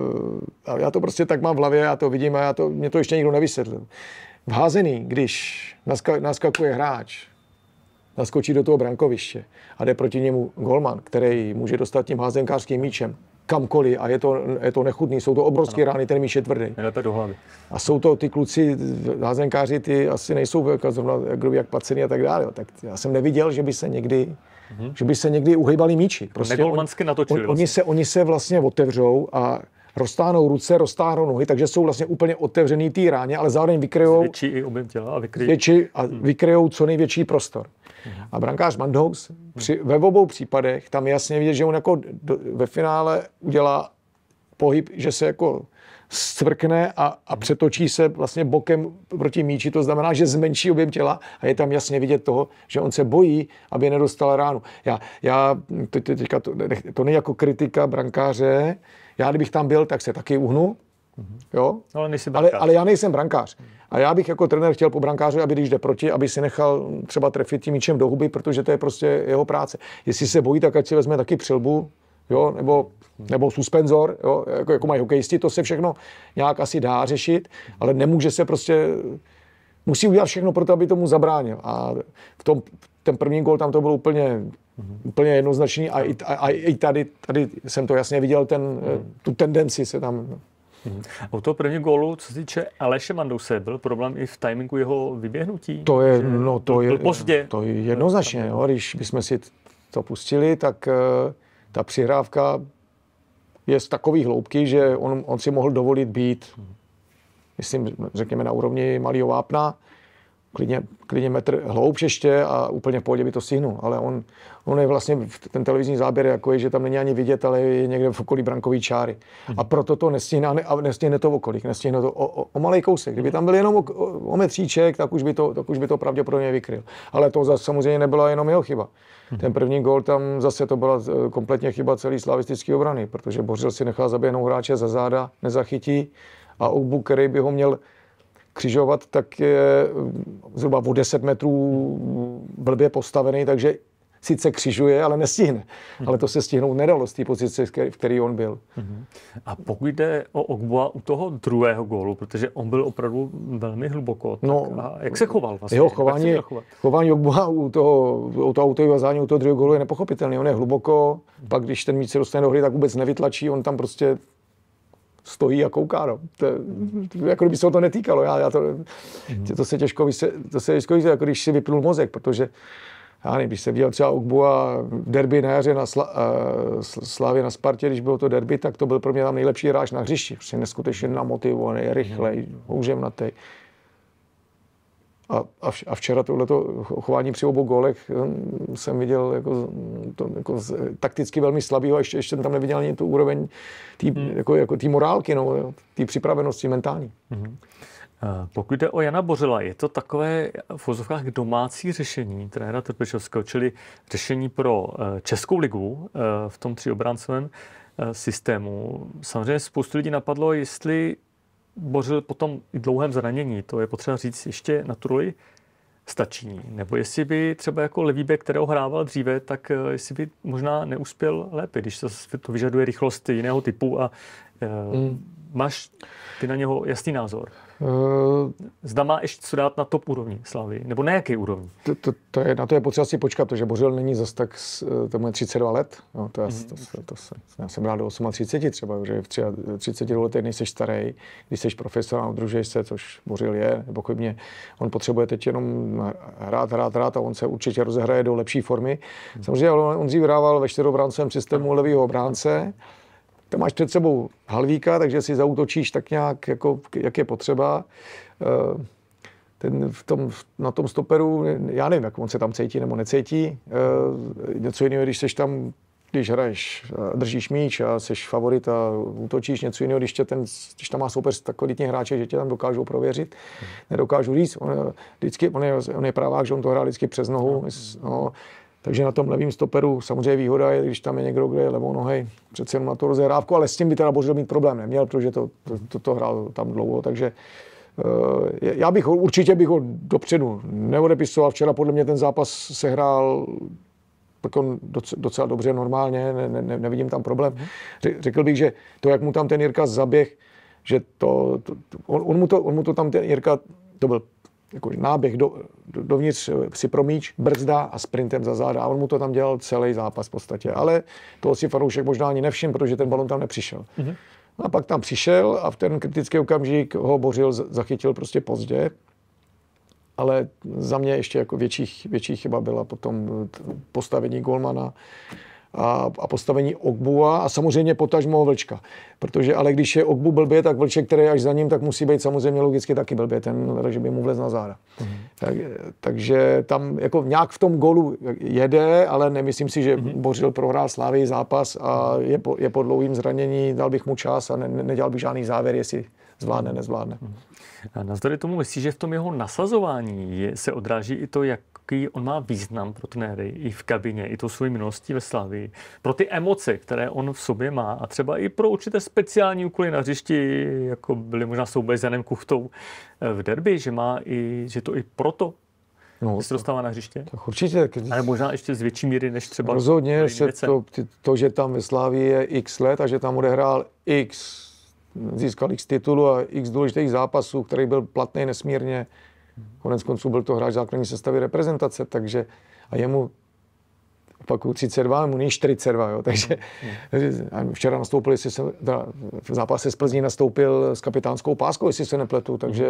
a já to prostě tak mám v hlavě, já to vidím a já to, mě to ještě nikdo nevysvětlil. V házený, když naska, naskakuje hráč, naskočí do toho brankoviště a jde proti němu golman, který může dostat tím házenkářským míčem kamkoliv a je to, je to nechutný, jsou to obrovské rány, ten míč je tvrdý. Nejlépe do hlavy. A jsou to ty kluci, házenkáři, ty asi nejsou zrovna jak placení a tak dále. Tak já jsem neviděl, že by se někdy, mm-hmm. že by se někdy uhejbali míči. Prostě negolmansky natočili. On, vlastně. oni, se, oni se vlastně otevřou a roztáhnou ruce, roztáhnou nohy, takže jsou vlastně úplně otevřený té ráně, ale zároveň vykryjou zvětší i objem těla a vykryjí zvětší a vykryjou co největší prostor. Hmm. A brankář Mandous při, ve obou případech tam je jasně vidět, že on jako do, ve finále udělá pohyb, že se jako scvrkne a, a přetočí se vlastně bokem proti míči, to znamená, že zmenší objem těla a je tam jasně vidět toho, že on se bojí, aby nedostal ránu. Já, já to, to, to, to, to není jako kritika brankáře. Já, kdybych tam byl, tak se taky uhnu, jo? Ale, ale, ale já nejsem brankář. A já bych jako trenér chtěl po brankáři, aby když jde proti, aby si nechal třeba trefit tím míčem do huby, protože to je prostě jeho práce. Jestli se bojí, tak ať si vezme taky přilbu, jo? Nebo, nebo suspenzor, jo? Jako, jako mají hokejisti, to se všechno nějak asi dá řešit, ale nemůže se prostě, musí udělat všechno pro to, aby tomu zabránil. A v tom, ten první gól tam to bylo úplně Mm-hmm. úplně jednoznačný a, i, a, a i tady, tady jsem to jasně viděl, ten, mm. tu tendenci se tam... Mm. U toho první gólu, co se týče Aleše Mandouse, byl problém i v timingu jeho vyběhnutí? To je, no to byl, je, byl pozdě. To je jednoznačně, jo, když bychom si to pustili, tak uh, ta přihrávka je z takový hloubky, že on, on si mohl dovolit být, mm. myslím, řekněme na úrovni malého vápna, Klidně, klidně metr hloubš ještě a úplně v pohodě by to stihnul. Ale on, on je vlastně, ten televizní záběr jako je, že tam není ani vidět, ale je někde v okolí brankový čáry. Hmm. A proto to nestihne, a nestihne to v okolí, nestihne to o, o, o malej kousek. Kdyby tam byl jenom o, o metříček, tak už, by to, tak už by to pravděpodobně vykryl. Ale to zase samozřejmě nebyla jenom jeho chyba. Hmm. Ten první gól tam zase to byla kompletně chyba celý slavistický obrany, protože Bořil si nechal zaběhnout hráče za záda, nezachytí a Ogbu, který by ho měl křižovat, tak je zhruba o deset metrů blbě postavený, takže sice křižuje, ale nestihne. Mm-hmm. Ale to se stihnout nedalo z té pozice, v které on byl. Mm-hmm. A pokud jde o Ogbua u toho druhého gólu, protože on byl opravdu velmi hluboko, tak no, a jak se choval vlastně? Jeho chování, chování Ogbua u toho, u toho autového vázání, u toho druhého gólu je nepochopitelný. On je hluboko, mm-hmm. pak když ten míč se dostane do hry, tak vůbec nevytlačí, on tam prostě stojí a kouká, no. To, jako kdyby se o to netýkalo. Já, já to, mm. to se těžko vysvět, to se těžko vysvět, jako když si vypnul mozek, protože já nevím, když jsem viděl třeba Ogbua v derby na jaře na Sla, uh, Slávě na Spartě, když bylo to derby, tak to byl pro mě tam nejlepší hráč na hřišti. Prostě neskutečně namotivovaný, rychlej, houževnatý. A, a včera tohleto chování při obou gólech jsem viděl jako, to, jako takticky velmi slabýho a ještě, ještě tam neviděl ani tu úroveň té hmm. jako, jako morálky, no, té připravenosti mentální. Hmm. Pokud jde o Jana Bořila, je to takové v uvozovkách domácí řešení trenéra Trpišovského, čili řešení pro Českou ligu v tom tříobráncovém systému. Samozřejmě spoustu lidí napadlo, jestli Bořil po tom dlouhém zranění, to je potřeba říct, ještě na tu roli stačí. Nebo jestli by třeba jako levý bek, kterého hrával dříve, tak jestli by možná neuspěl lépe, když to, to vyžaduje rychlost jiného typu a mm. máš ty na něho jasný názor. Zda má ještě co dát na top úrovni Slavii, nebo na jaké úrovni? To, to, to je, na to je potřeba si počkat, protože Bořil není zas tak, tomu je třicet dva let. No, to, je, mm-hmm. to, to, to, to, já jsem rád do třicet osm třeba, že v třiceti dvou letech nejseš starý, když jsi profesionál, udržuješ se, což Bořil je, nebo chybně, on potřebuje teď jenom hrát, hrát, hrát a on se určitě rozehraje do lepší formy. Mm-hmm. Samozřejmě on, on dřív hrával ve čtyřobráncovém systému levýho obránce. Tam máš před sebou Halvíka, takže si zaútočíš tak nějak, jako, jak je potřeba. Ten v tom, na tom stoperu, já nevím, jak on se tam cítí nebo necítí. Něco jiného, když seš tam, když hraješ, držíš míč a seš favorit a útočíš, něco jiného, když, tě ten, když tam má soupeř tak kvalitní hráče, že tě tam dokážou prověřit. Nedokážu říct, on, vždycky, on, je, on je právák, že on to hrál vždycky přes nohu. No, takže na tom levým stoperu samozřejmě výhoda je, když tam je někdo, kdo je levou nohej, přece jenom na to rozehrávku, ale s tím by teda Bořil mít problém neměl, protože to, to, to, to hrál tam dlouho, takže uh, já bych ho, určitě bych ho dopředu neodepisoval. Včera podle mě ten zápas se hrál jako docela dobře, normálně, ne, ne, nevidím tam problém. Řekl bych, že to, jak mu tam ten Jirka zaběh, že to, to on, on, mu to, on mu to tam ten Jirka, to byl jako náběh do, do, dovnitř si promíč, brzda a sprintem za záda. A on mu to tam dělal celý zápas v podstatě. Ale toho si fanoušek možná ani nevšiml, protože ten balon tam nepřišel. Mm-hmm. A pak tam přišel a v ten kritický okamžik ho Bořil zachytil prostě pozdě. Ale za mě ještě jako větší, větší chyba byla potom postavení golmana a, a postavení Ogbua a samozřejmě potažmo Vlčka. Protože ale když je Ogbu blbě, tak Vlček, který je až za ním, tak musí být samozřejmě logicky taky blbě, ten, že by mu vlez na záda. Mm-hmm. Tak, takže tam jako nějak v tom golu jede, ale nemyslím si, že mm-hmm. Bořil prohrál Slavii zápas a je po, je po dlouhým zranění, dal bych mu čas a ne, nedělal bych žádný závěr, jestli zvládne, nezvládne. Mm-hmm. A navzdory tomu myslíš, že v tom jeho nasazování je, se odráží i to, jaký on má význam pro trenéry i v kabině, i tou svojí minulostí ve Slavii, pro ty emoce, které on v sobě má a třeba i pro určité speciální úkoly na hřišti, jako byly možná souboje s Janem Kuchtou v derby, že má i, že to i proto no, se dostává na hřiště? Tak určitě. Tak... Ale možná ještě z větší míry, než třeba... Rozhodně se to, to, že tam ve Slavii je x let a že tam odehrál x získal x titulů a x důležitých zápasů, který byl platný nesmírně. Konec konců byl to hráč základní sestavy reprezentace, takže a jemu opakuju třicet dva, mu není čtyřicet dva, jo, takže mm. včera nastoupil, jestli se, v zápase s Plzní nastoupil s kapitánskou páskou, jestli se nepletu, takže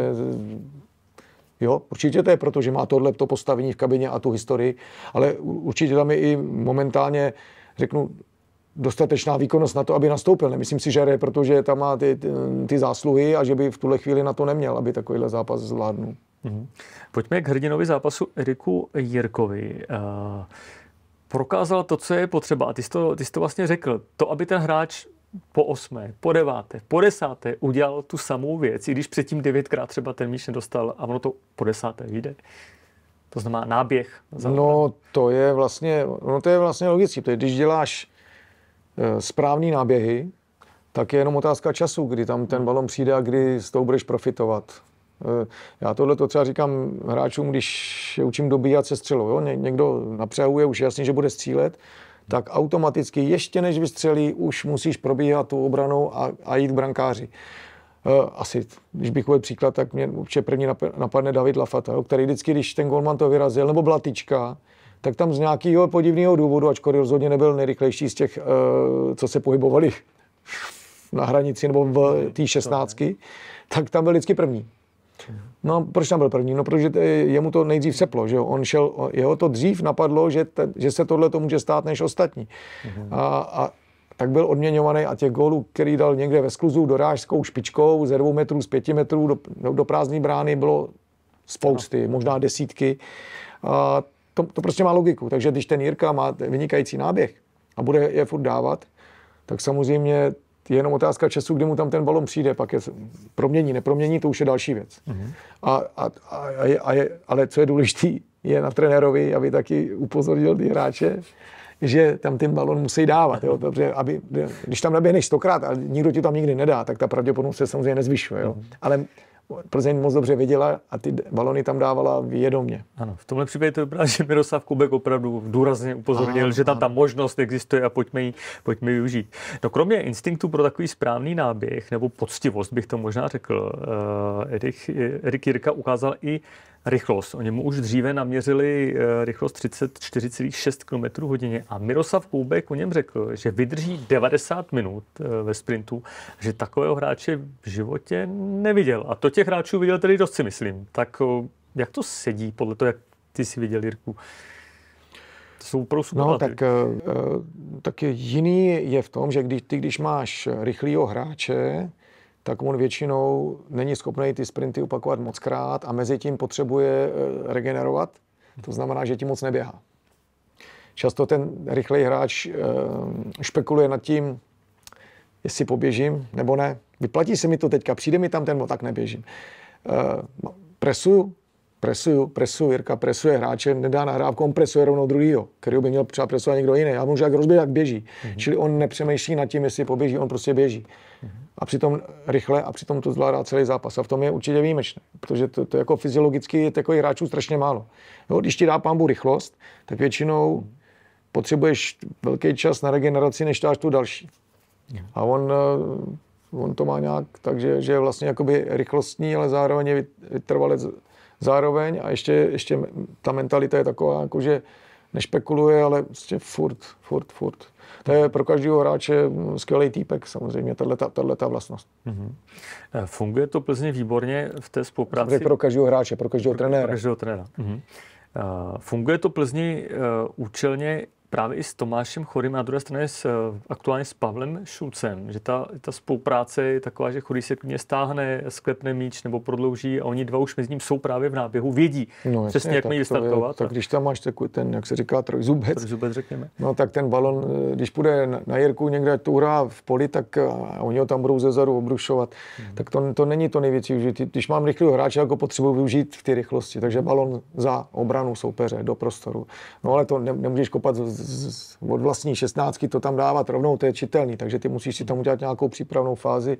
jo, určitě to je proto, že má tohle to postavení v kabině a tu historii, ale určitě tam je i momentálně, řeknu, dostatečná výkonnost na to, aby nastoupil. Nemyslím si, že hraje, protože tam má ty, ty, ty zásluhy a že by v tuhle chvíli na to neměl, aby takovýhle zápas zvládnul. Mm-hmm. Pojďme k hrdinovi zápasu Eriku Jirkovi. Uh, prokázal to, co je potřeba. A ty jsi to, ty jsi to vlastně řekl. To, aby ten hráč po osmé, po deváté, po desáté udělal tu samou věc, i když předtím devětkrát třeba ten míč nedostal a ono to po desáté vyjde. To znamená náběh. No, to je vlastně, no to je vlastně logické. Když děláš správný náběhy, tak je jenom otázka času, kdy tam ten balon přijde a kdy s tou budeš profitovat. Já tohle to třeba říkám hráčům, když je učím dobíjat se střelou. Jo? Ně, někdo napřehuje, už jasně, že bude střílet, tak automaticky ještě než vystřelí, už musíš probíhat tu obranu a, a jít k brankáři. Asi, když bych uvedl příklad, tak mě určitě první napadne David Lafata, jo? Který vždycky, když ten golman to vyrazil, nebo byla tyčka, tak tam z nějakého podivného důvodu, ačkoliv rozhodně nebyl nejrychlejší z těch, co se pohybovali na hranici nebo v té šestnáctky, tak tam byl vždycky první. No proč tam byl první? No protože jemu to nejdřív seplo, že jo? On šel, jeho to dřív napadlo, že, ten, že se tohle to může stát než ostatní. A, a tak byl odměňovaný a těch gólů, který dal někde ve skluzu dorážskou špičkou ze dvou metrů, z pěti metrů do, do prázdné brány bylo spousty, možná desítky. A To, to prostě má logiku. Takže když ten Jirka má vynikající náběh a bude je furt dávat, tak samozřejmě je jenom otázka času, kdy mu tam ten balon přijde, pak je promění, nepromění, to už je další věc. Mm-hmm. A, a, a, je, a je, ale co je důležité, je na trenérovi, aby taky upozornil ty hráče, že tam ten balon musí dávat. Jo? Dobře, aby, když tam naběhneš stokrát a nikdo ti tam nikdy nedá, tak ta pravděpodobnost se samozřejmě nezvyšuje. Jo? Mm-hmm. Ale Plzeň moc dobře viděla a ty balony tam dávala vědomě. Ano, v tomhle případě to vypadá, že Miroslav Koubek opravdu důrazně upozornil, ano, že tam ano. ta možnost existuje a pojďme ji, pojďme ji využít. No kromě instinktu pro takový správný náběh, nebo poctivost bych to možná řekl, Erik, Erik Jirka ukázal i rychlost. Oni mu už dříve naměřili rychlost třicet čtyři celá šest kilometrů hodině a Miroslav Koubek o něm řekl, že vydrží devadesát minut ve sprintu, že takového hráče v životě neviděl. A to těch hráčů viděl tedy dost, si myslím. Tak jak to sedí podle toho, jak ty jsi viděl, Jirku? To jsou opravdu super. No, tak, tak jiný je v tom, že když, ty, když máš rychlýho hráče, tak on většinou není schopný ty sprinty opakovat mockrát a mezi tím potřebuje regenerovat. To znamená, že tím moc neběhá. Často ten rychlej hráč špekuluje nad tím, jestli poběžím nebo ne. Vyplatí se mi to teďka, přijde mi tam ten, tak neběžím. Presuju, presuju, presuju, Jirka presuje hráče, nedá nahrávku, on presuje rovnou druhýho, kterýho by měl třeba presovat někdo jiný. A on už jak rozběh, jak běží. Mm-hmm. Čili on nepřemýšlí nad tím, jestli poběží, on prostě běží. Mm-hmm. A přitom rychle a přitom to zvládá celý zápas. A v tom je určitě výjimečné, protože to, to jako fyziologicky je takových hráčů strašně málo. Jo, když ti dá pánbůh rychlost, tak většinou mm-hmm. potřebuješ velký čas na regeneraci, než dáš tu další. Mm-hmm. A on, on to má nějak tak, že, že je vlastně jakoby rychlostní, ale zároveň je vytrvalec zároveň a ještě, ještě ta mentalita je taková, jako že nešpekuluje, ale prostě furt, furt, furt. To je pro každého hráče skvělý týpek, samozřejmě, tato vlastnost. Mm-hmm. Funguje to Plzně výborně v té spolupráci? Pro každého hráče, pro každého trenéra. Pro každého trenéra. Mm-hmm. Funguje to Plzni účelně právě i s Tomášem Chorým a na druhé straně s, aktuálně s Pavlem Šulcem, že ta, ta spolupráce je taková, že Chorý se klidně stáhne, sklepne míč nebo prodlouží a oni dva už mezi ním jsou právě v náběhu, vědí no, přesně, jasně, jak mají vystartovat. Tak když tam máš takový ten, jak se říká, trojzubec, trojzubec řekněme. No tak ten balon, když půjde na Jirku někde tuhrá v poli, tak oni ho tam budou zezadu obrušovat. Hmm. Tak to, to není to největší užití. Když mám rychlého hráče, jako potřebuji využít v té rychlosti, takže balon za obranu soupeře do prostoru. No ale to ne, nemůžeš kopat z, z, od vlastní šestnáctky, to tam dávat rovnou, to je čitelný, takže ty musíš si tam udělat nějakou přípravnou fázi.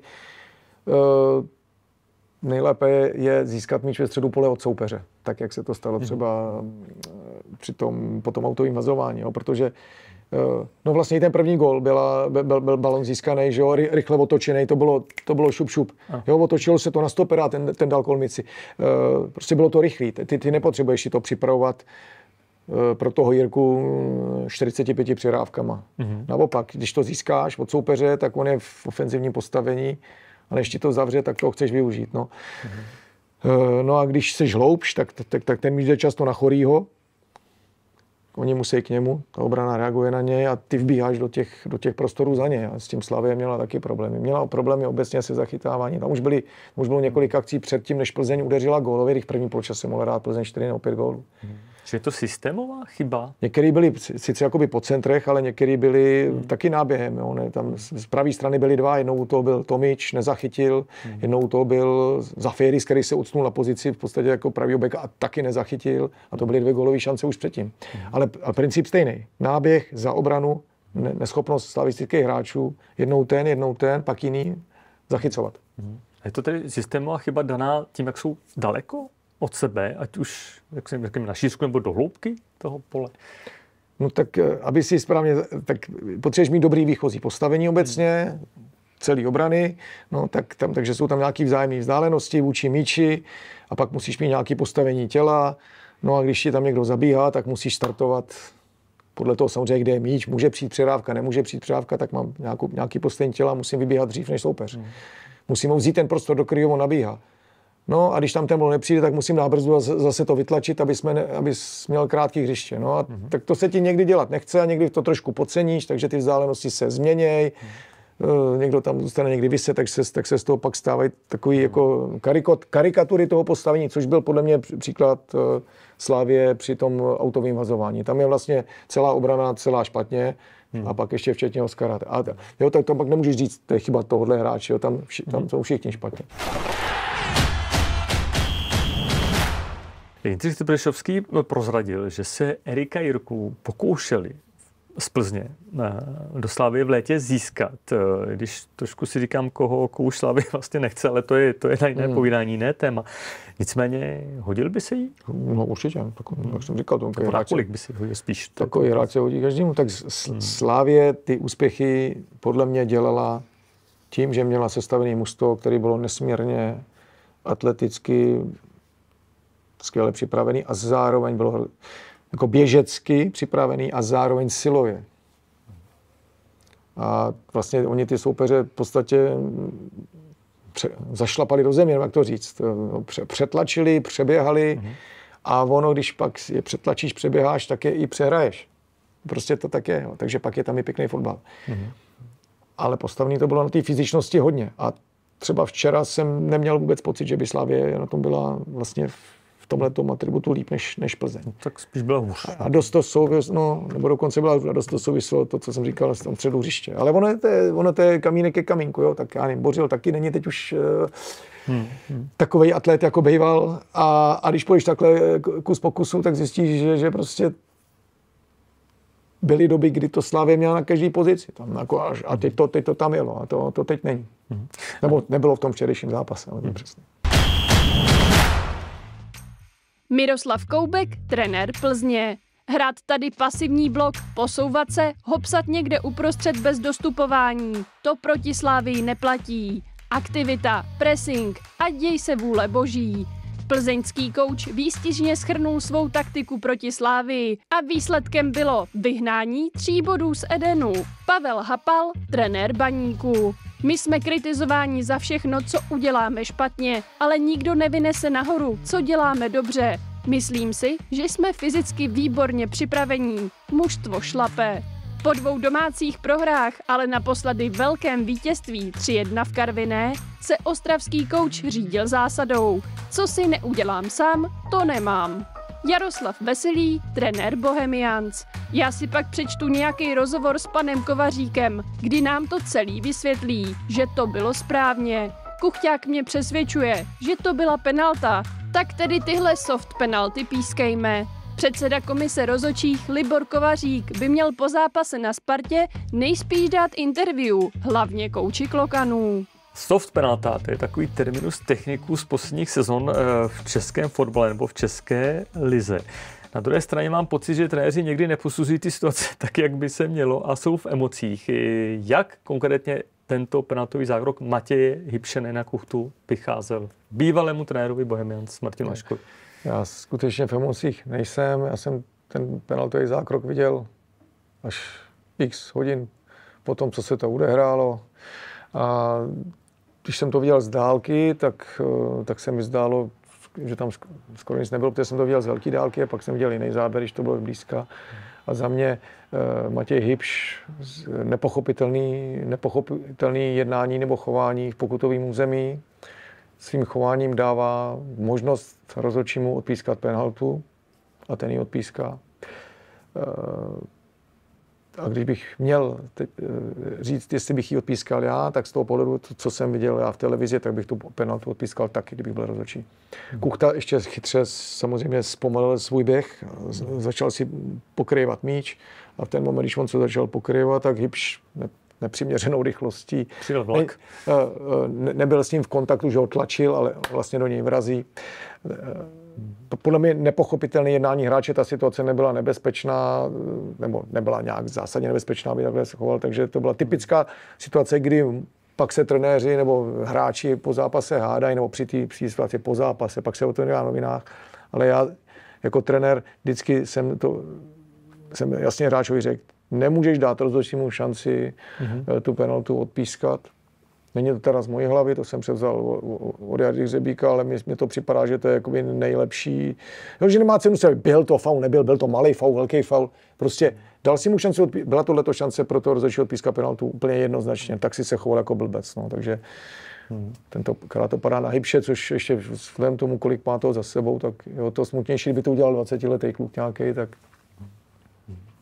E, nejlépe je, je získat míč ve středu pole od soupeře, tak jak se to stalo třeba při tom, po tom autovém vazování, jo, protože no vlastně i ten první gól byla, byl, byl balon získaný, že jo, rychle otočený, to bylo, to bylo šup šup. Jo, otočilo se to na stopera, ten, ten dal kolmici. Prostě bylo to rychlý, ty, ty nepotřebuješ si to připravovat pro toho Jirku čtyřiceti pěti přihrávkama. Mm-hmm. Naopak, když to získáš od soupeře, tak on je v ofenzivním postavení, ale když ti to zavře, tak to chceš využít. No, mm-hmm. no a když seš hloubš, tak, tak, tak ten míč jde často na Chorýho. Oni musí k němu, ta obrana reaguje na něj a ty vbíháš do těch, do těch prostorů za něj. A s tím Slavie měla taky problémy. Měla problémy obecně se zachytáváním. Tam už, byly, už bylo několik akcí předtím, než Plzeň udeřila gólově, když první poločase mohla dát Plzeň čtyři nebo pět gólů. Hmm. Že je to systémová chyba? Některý byli sice jakoby po centrech, ale některý byli hmm. taky náběhem. Jo, ne? Tam z pravé strany byli dva, jednou u toho byl Tomič, nezachytil, hmm. jednou u toho byl Zafieris, který se odstnul na pozici v podstatě jako pravýho beka a taky nezachytil. A to byly dvě gólové šance už předtím. Hmm. Ale, ale princip stejný. Náběh za obranu, ne, neschopnost slavistických hráčů, jednou ten, jednou ten, pak jiný, zachycovat. Hmm. Je to tedy systémová chyba daná tím, jak jsou daleko od sebe, ať už jak jsem řekl, na šířku nebo do hloubky toho pole? No tak, aby si správně, tak potřebuješ mít dobrý výchozí postavení obecně, celý obrany, no tak tam, takže jsou tam nějaké vzájemné vzdálenosti vůči míči a pak musíš mít nějaké postavení těla, no a když ti tam někdo zabíhá, tak musíš startovat podle toho samozřejmě, kde je míč, může přijít přihrávka, nemůže přijít přihrávka, tak mám nějakou, nějaký postavení těla, musím vybíhat dřív než soupeř. Hmm. Musím mu vzít ten prostor, do kterého on nabíhá. No a když tam ten balon nepřijde, tak musím na brzdu a zase to vytlačit, aby jsme ne, aby měl krátký hřiště. No a mm-hmm. tak to se ti někdy dělat nechce a někdy to trošku podceníš, takže ty vzdálenosti se změněj. Mm-hmm. Někdo tam zůstane někdy vyset, tak se, tak se z toho pak stávají takový mm-hmm. jako karikot, karikatury toho postavení, což byl podle mě příklad uh, Slavie při tom autovém vazování. Tam je vlastně celá obrana celá špatně. Hmm. A pak ještě včetně Oskara. A t- jo, tak to pak nemůžeš říct, to je chyba tohohle hráče, jo, tam, vši- tam hmm. jsou všichni špatně. Jindřich Trpišovský prozradil, že se Erika Jirku pokoušeli z Plzně do Slavie v létě získat. Když trošku si říkám, koho, koho už Slavie vlastně nechce, ale to je, to je na jiné hmm. povídání, jiné téma. Nicméně, hodil by se jí? No určitě, tak, hmm. jak jsem říkal. To hráč, kolik by si hodil spíš? Takový hráč se hodí každému. Tak hmm. Slavie ty úspěchy podle mě dělala tím, že měla sestavený mužstvo, který bylo nesmírně atleticky skvěle připravený a zároveň bylo jako běžecky připravený a zároveň silově. A vlastně oni ty soupeře v podstatě pře- zašlapali do země, jak to říct. Pře- přetlačili, přeběhali mm-hmm. a ono, když pak je přetlačíš, přeběháš, tak je i přehraješ. Prostě to tak je. Jo. Takže pak je tam i pěkný fotbal. Mm-hmm. Ale postavený to bylo na té fyzičnosti hodně. A třeba včera jsem neměl vůbec pocit, že by Slavie na tom byla vlastně v tomhletom atributu líp než, než Plzeň. No, tak spíš byla hůř. A dost to souvislo, no, nebo dokonce byla dost to souvislo to, co jsem říkal, z tom středu hřiště. Ale ono je to, ono to je kamínek ke kamínku, jo, tak já nevím, Bořil taky není teď už hmm. Hmm. takovej atlet, jako bejval. A, a když půjdeš takhle kus po kusu, tak zjistíš, že, že prostě byly doby, kdy to Slavie měla na každé pozici. Tam jako až, a teď to, teď to tam jelo a to, to teď není. Hmm. Nebo nebylo v tom včerejším zápase, ale hmm. přesně. Miroslav Koubek, trenér Plzně. Hrát tady pasivní blok, posouvat se, hopsat někde uprostřed bez dostupování. To proti Slavii neplatí. Aktivita, pressing a děj se vůle boží. Plzeňský kouč výstižně shrnul svou taktiku proti Slavii a výsledkem bylo vyhnání tří bodů z Edenu. Pavel Hapal, trenér Baníku. My jsme kritizováni za všechno, co uděláme špatně, ale nikdo nevynese nahoru, co děláme dobře. Myslím si, že jsme fyzicky výborně připravení. Mužstvo šlape. Po dvou domácích prohrách, ale naposledy velkém vítězství tři jedna v Karviné, se ostravský kouč řídil zásadou. Co si neudělám sám, to nemám. Jaroslav Veselý, trenér Bohemians. Já si pak přečtu nějaký rozhovor s panem Kovaříkem, kdy nám to celý vysvětlí, že to bylo správně. Kuchťák mě přesvědčuje, že to byla penalta, tak tedy tyhle soft penalty pískejme. Předseda komise rozhodčích Libor Kovařík by měl po zápase na Spartě nejspíš dát interview, hlavně kouči Klokanů. Soft penalta, to je takový terminus techniků z posledních sezon v českém fotbale nebo v české lize. Na druhé straně mám pocit, že trenéři někdy neposuzují ty situace tak, jak by se mělo a jsou v emocích. Jak konkrétně tento penaltový zákrok Matěje Hybšene na Kuchtu vycházel bývalému trenérovi Bohemians Martinu Vaškovi? Já skutečně v emocích nejsem. Já jsem ten penaltový zákrok viděl až x hodin po tom, co se to odehrálo. A když jsem to viděl z dálky, tak, tak se mi zdálo, že tam skoro nic nebylo, protože jsem to viděl z velké dálky a pak jsem viděl jiný záběr, když to bylo blízka. A za mě Matěj Hybš, nepochopitelný, nepochopitelný jednání nebo chování v pokutovém území, svým chováním dává možnost rozhodčímu odpískat penaltu a ten ji odpíská. A když bych měl teď říct, jestli bych ji odpískal já, tak z toho pohledu, co jsem viděl já v televizi, tak bych tu penaltu odpískal taky, kdybych byl rozhodčí. Hmm. Kuchta ještě chytře samozřejmě zpomalil svůj běh, začal si pokrývat míč a v ten moment, když on se začal pokrývat, tak Hybš nepřiměřenou rychlostí ne, ne, nebyl s ním v kontaktu, že ho tlačil, ale vlastně do něj vrazí. Podle mě nepochopitelné jednání hráče, ta situace nebyla nebezpečná, nebo nebyla nějak zásadně nebezpečná, aby takhle se choval, takže to byla typická situace, kdy pak se trenéři nebo hráči po zápase hádají, nebo při té situaci po zápase, pak se o tom dělá v novinách, ale já jako trenér vždycky jsem to, jsem jasně hráčovi řekl, nemůžeš dát rozhodčímu šanci mm-hmm. tu penaltu odpískat. Není to teda z mojí hlavy, to jsem převzal od Jardy Hřebíka, ale mi to připadá, že to je jakoby nejlepší. Jo, že nemá cenu se, byl to faul, nebyl, byl to malý faul, velký faul. Prostě dal si mu šanci, odpí- byla tohleto šance pro to rozhodčí odpískat penaltu úplně jednoznačně, tak si se choval jako blbec. No. Takže hmm. tento krát to padá na Hybše, což ještě vzhledem tomu, kolik má toho za sebou, tak jo, to smutnější, kdyby to udělal dvacetiletý kluk nějaký, tak...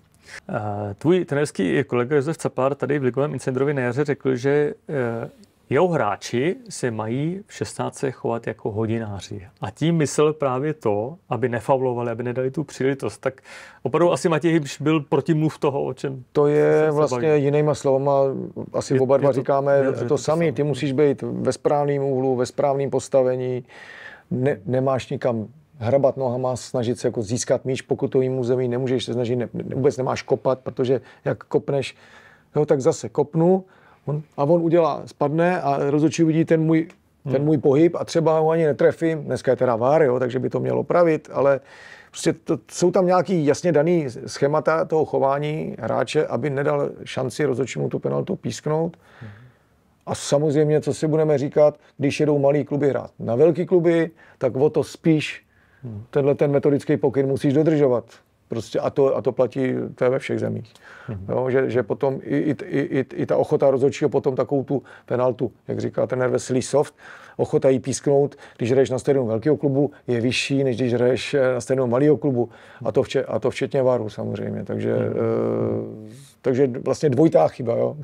Tvůj trenérský kolega Josef Capár tady v Ligovém insiderovi na jaře řekl, že Jeho hráči se mají v šestnáctce chovat jako hodináři. A tím myslel právě to, aby nefaulovali, aby nedali tu příležitost. Tak opravdu asi Matěj Hybš byl protimluv toho, o čem to je vlastně baví. Jinýma slovama, asi je, oba dva to, říkáme je, to, to samé. Ty musíš být ve správném úhlu, ve správném postavení, ne, nemáš nikam hrabat nohama, snažit se jako získat míč pokutovým území, nemůžeš se snažit, ne, vůbec nemáš kopat, protože jak kopneš, jo, tak zase kopnu, On, a on udělá, spadne a rozhodčí vidí ten můj, hmm. ten můj pohyb a třeba ho ani netrefím. Dneska je teda V A R, jo, takže by to mělo opravit, ale prostě to, jsou tam nějaký jasně daný schémata toho chování hráče, aby nedal šanci rozhodčímu tu penaltu písknout. Hmm. A samozřejmě, co si budeme říkat, když jedou malý kluby hrát na velký kluby, tak o to spíš hmm. tenhle ten metodický pokyn musíš dodržovat. Prostě a to, a to platí, to je ve všech zemích. Mm-hmm. Jo, že, že potom i, i, i, i ta ochota rozhodčího potom takovou tu penaltu, jak říká ten nerveslý soft, ochota jí písknout, když hraješ na stadionu velkého klubu, je vyšší, než když hraješ na stadionu malého klubu. A to, včet, a to včetně V A R u samozřejmě. Takže, mm-hmm. e, takže vlastně dvojitá chyba, jo.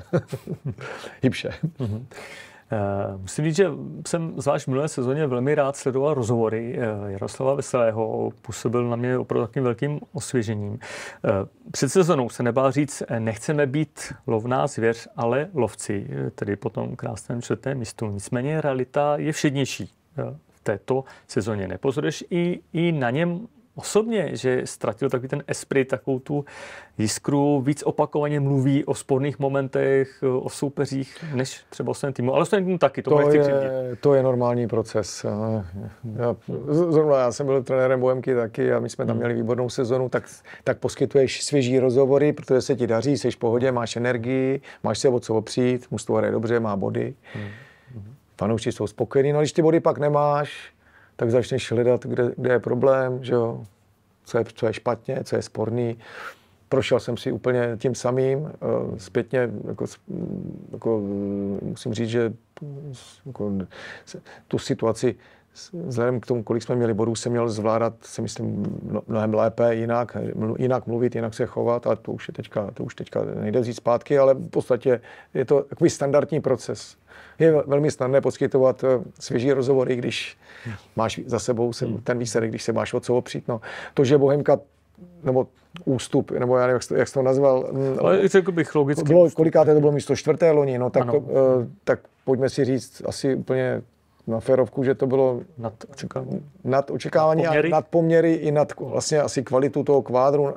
Hybše. Mm-hmm. Uh, musím říct, že jsem zvlášť v minulé sezóně velmi rád sledoval rozhovory uh, Jaroslava Veselého, působil na mě opravdu takým velkým osvěžením. Uh, před sezónou se nebál říct, nechceme být lovná zvěř, ale lovci, tedy po tom krásném čtvrtém místu. Nicméně realita je všednější uh, v této sezóně. Nepozoruješ i, i na něm osobně, že ztratil takový ten esprit, takovou tu jiskru, víc opakovaně mluví o sporných momentech, o soupeřích, než třeba o svém týmu. Ale o svém týmu taky, to, to je, to je normální proces. Já, zrovna já jsem byl trenérem Bohemky taky a my jsme tam měli výbornou sezonu, tak, tak poskytuješ svěží rozhovory, protože se ti daří, jsi v pohodě, máš energii, máš se o co opřít, mužstvo hraje dobře, má body. Hmm. Fanoušci jsou spokojení, no když ty body pak nemáš, tak začneš hledat, kde, kde je problém, že jo? Co je, co je špatně, co je sporný. Prošel jsem si úplně tím samým. Zpětně, jako, jako, musím říct, že jako, tu situaci vzhledem k tomu, kolik jsme měli bodů, jsem měl zvládat, si myslím, mnohem lépe, jinak, jinak mluvit, jinak se chovat, ale to už je teďka, to už teďka nejde říct zpátky, ale v podstatě je to takový standardní proces. Je velmi snadné poskytovat svěží rozhovory, když máš za sebou ten výsledek, když se máš o co opřít. No, to, že Bohemka, nebo ústup, nebo já nevím, jak jsi to, jak jsi to nazval. Ale řekl bych logicky. Bylo, kolikáté to bylo místo čtvrté loni, no tak, to, tak pojďme si říct asi úplně na férovku, že to bylo nad, nad očekávání a nad poměry i nad vlastně asi kvalitu toho kvádru,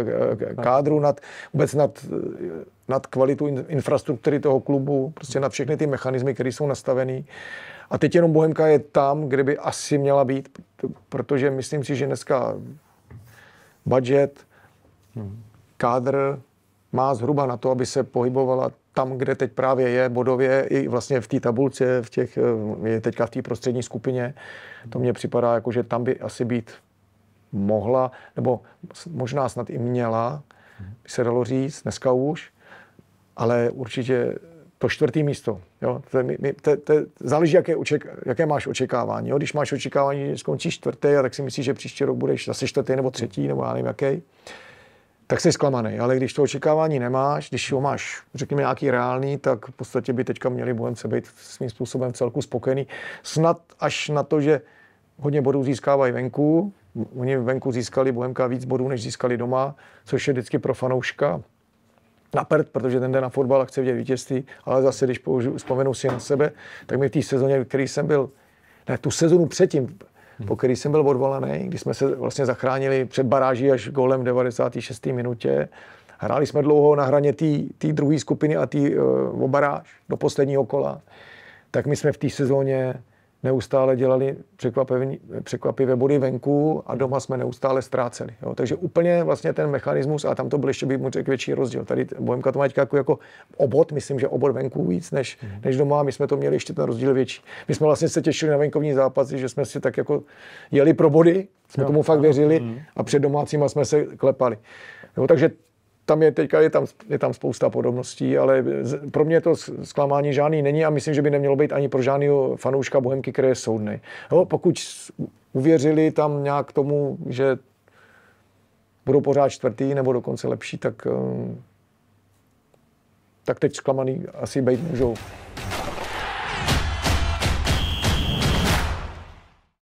kádru, nad, vůbec nad, nad kvalitu infrastruktury toho klubu, prostě nad všechny ty mechanismy, které jsou nastavený. A teď jenom Bohemka je tam, kde by asi měla být, protože myslím si, že dneska budget, kádr má zhruba na to, aby se pohybovala tam, kde teď právě je bodově, i vlastně v té tabulce, v těch, je teďka v té prostřední skupině. To mně připadá, jako, že tam by asi být mohla, nebo možná snad i měla, by se dalo říct, dneska už, ale určitě to čtvrtý místo. Jo? To, to, to, záleží, jaké, oček, jaké máš očekávání. Jo? Když máš očekávání, že skončíš čtvrtý, a tak si myslíš, že příští rok budeš zase čtvrtý nebo třetí, nebo já nevím jaký, tak jsi zklamaný. Ale když to očekávání nemáš, když ho máš, řekněme, nějaký reálný, tak v podstatě by teďka měli Bohemce být svým způsobem celku spokojený. Snad až na to, že hodně bodů získávají venku. Oni venku získali Bohemka víc bodů, než získali doma, což je vždycky pro fanouška na prd, protože ten jde na fotbal a chce vidět vítězství, ale zase, když použiju, vzpomenu si na sebe, tak mi v té sezóně, v který jsem byl, ne, tu sezonu předtím, hmm. po který jsem byl odvolaný, když jsme se vlastně zachránili před baráží až gólem v devadesáté šesté minutě, hráli jsme dlouho na hraně té druhé skupiny a té uh, o baráž do posledního kola, tak my jsme v té sezóně neustále dělali překvapivé body venku a doma jsme neustále ztráceli. Jo. Takže úplně vlastně ten mechanismus, a tam to byl ještě bych mu řekl větší rozdíl. Tady Bohemka to má jako, jako obod, myslím, že obod venku víc než, mm. než doma, my jsme to měli ještě ten rozdíl větší. My jsme vlastně se těšili na venkovní zápasy, že jsme si tak jako jeli pro body, jsme jo, tomu fakt věřili mm. a před domácíma jsme se klepali. Jo, takže tam je teďka je tam, je tam spousta podobností, ale pro mě to zklamání žádný není a myslím, že by nemělo být ani pro žádného fanouška Bohemky, který je soudnej. Jo, pokud uvěřili tam nějak tomu, že budou pořád čtvrtý nebo dokonce lepší, tak, tak teď zklamaný asi být můžou.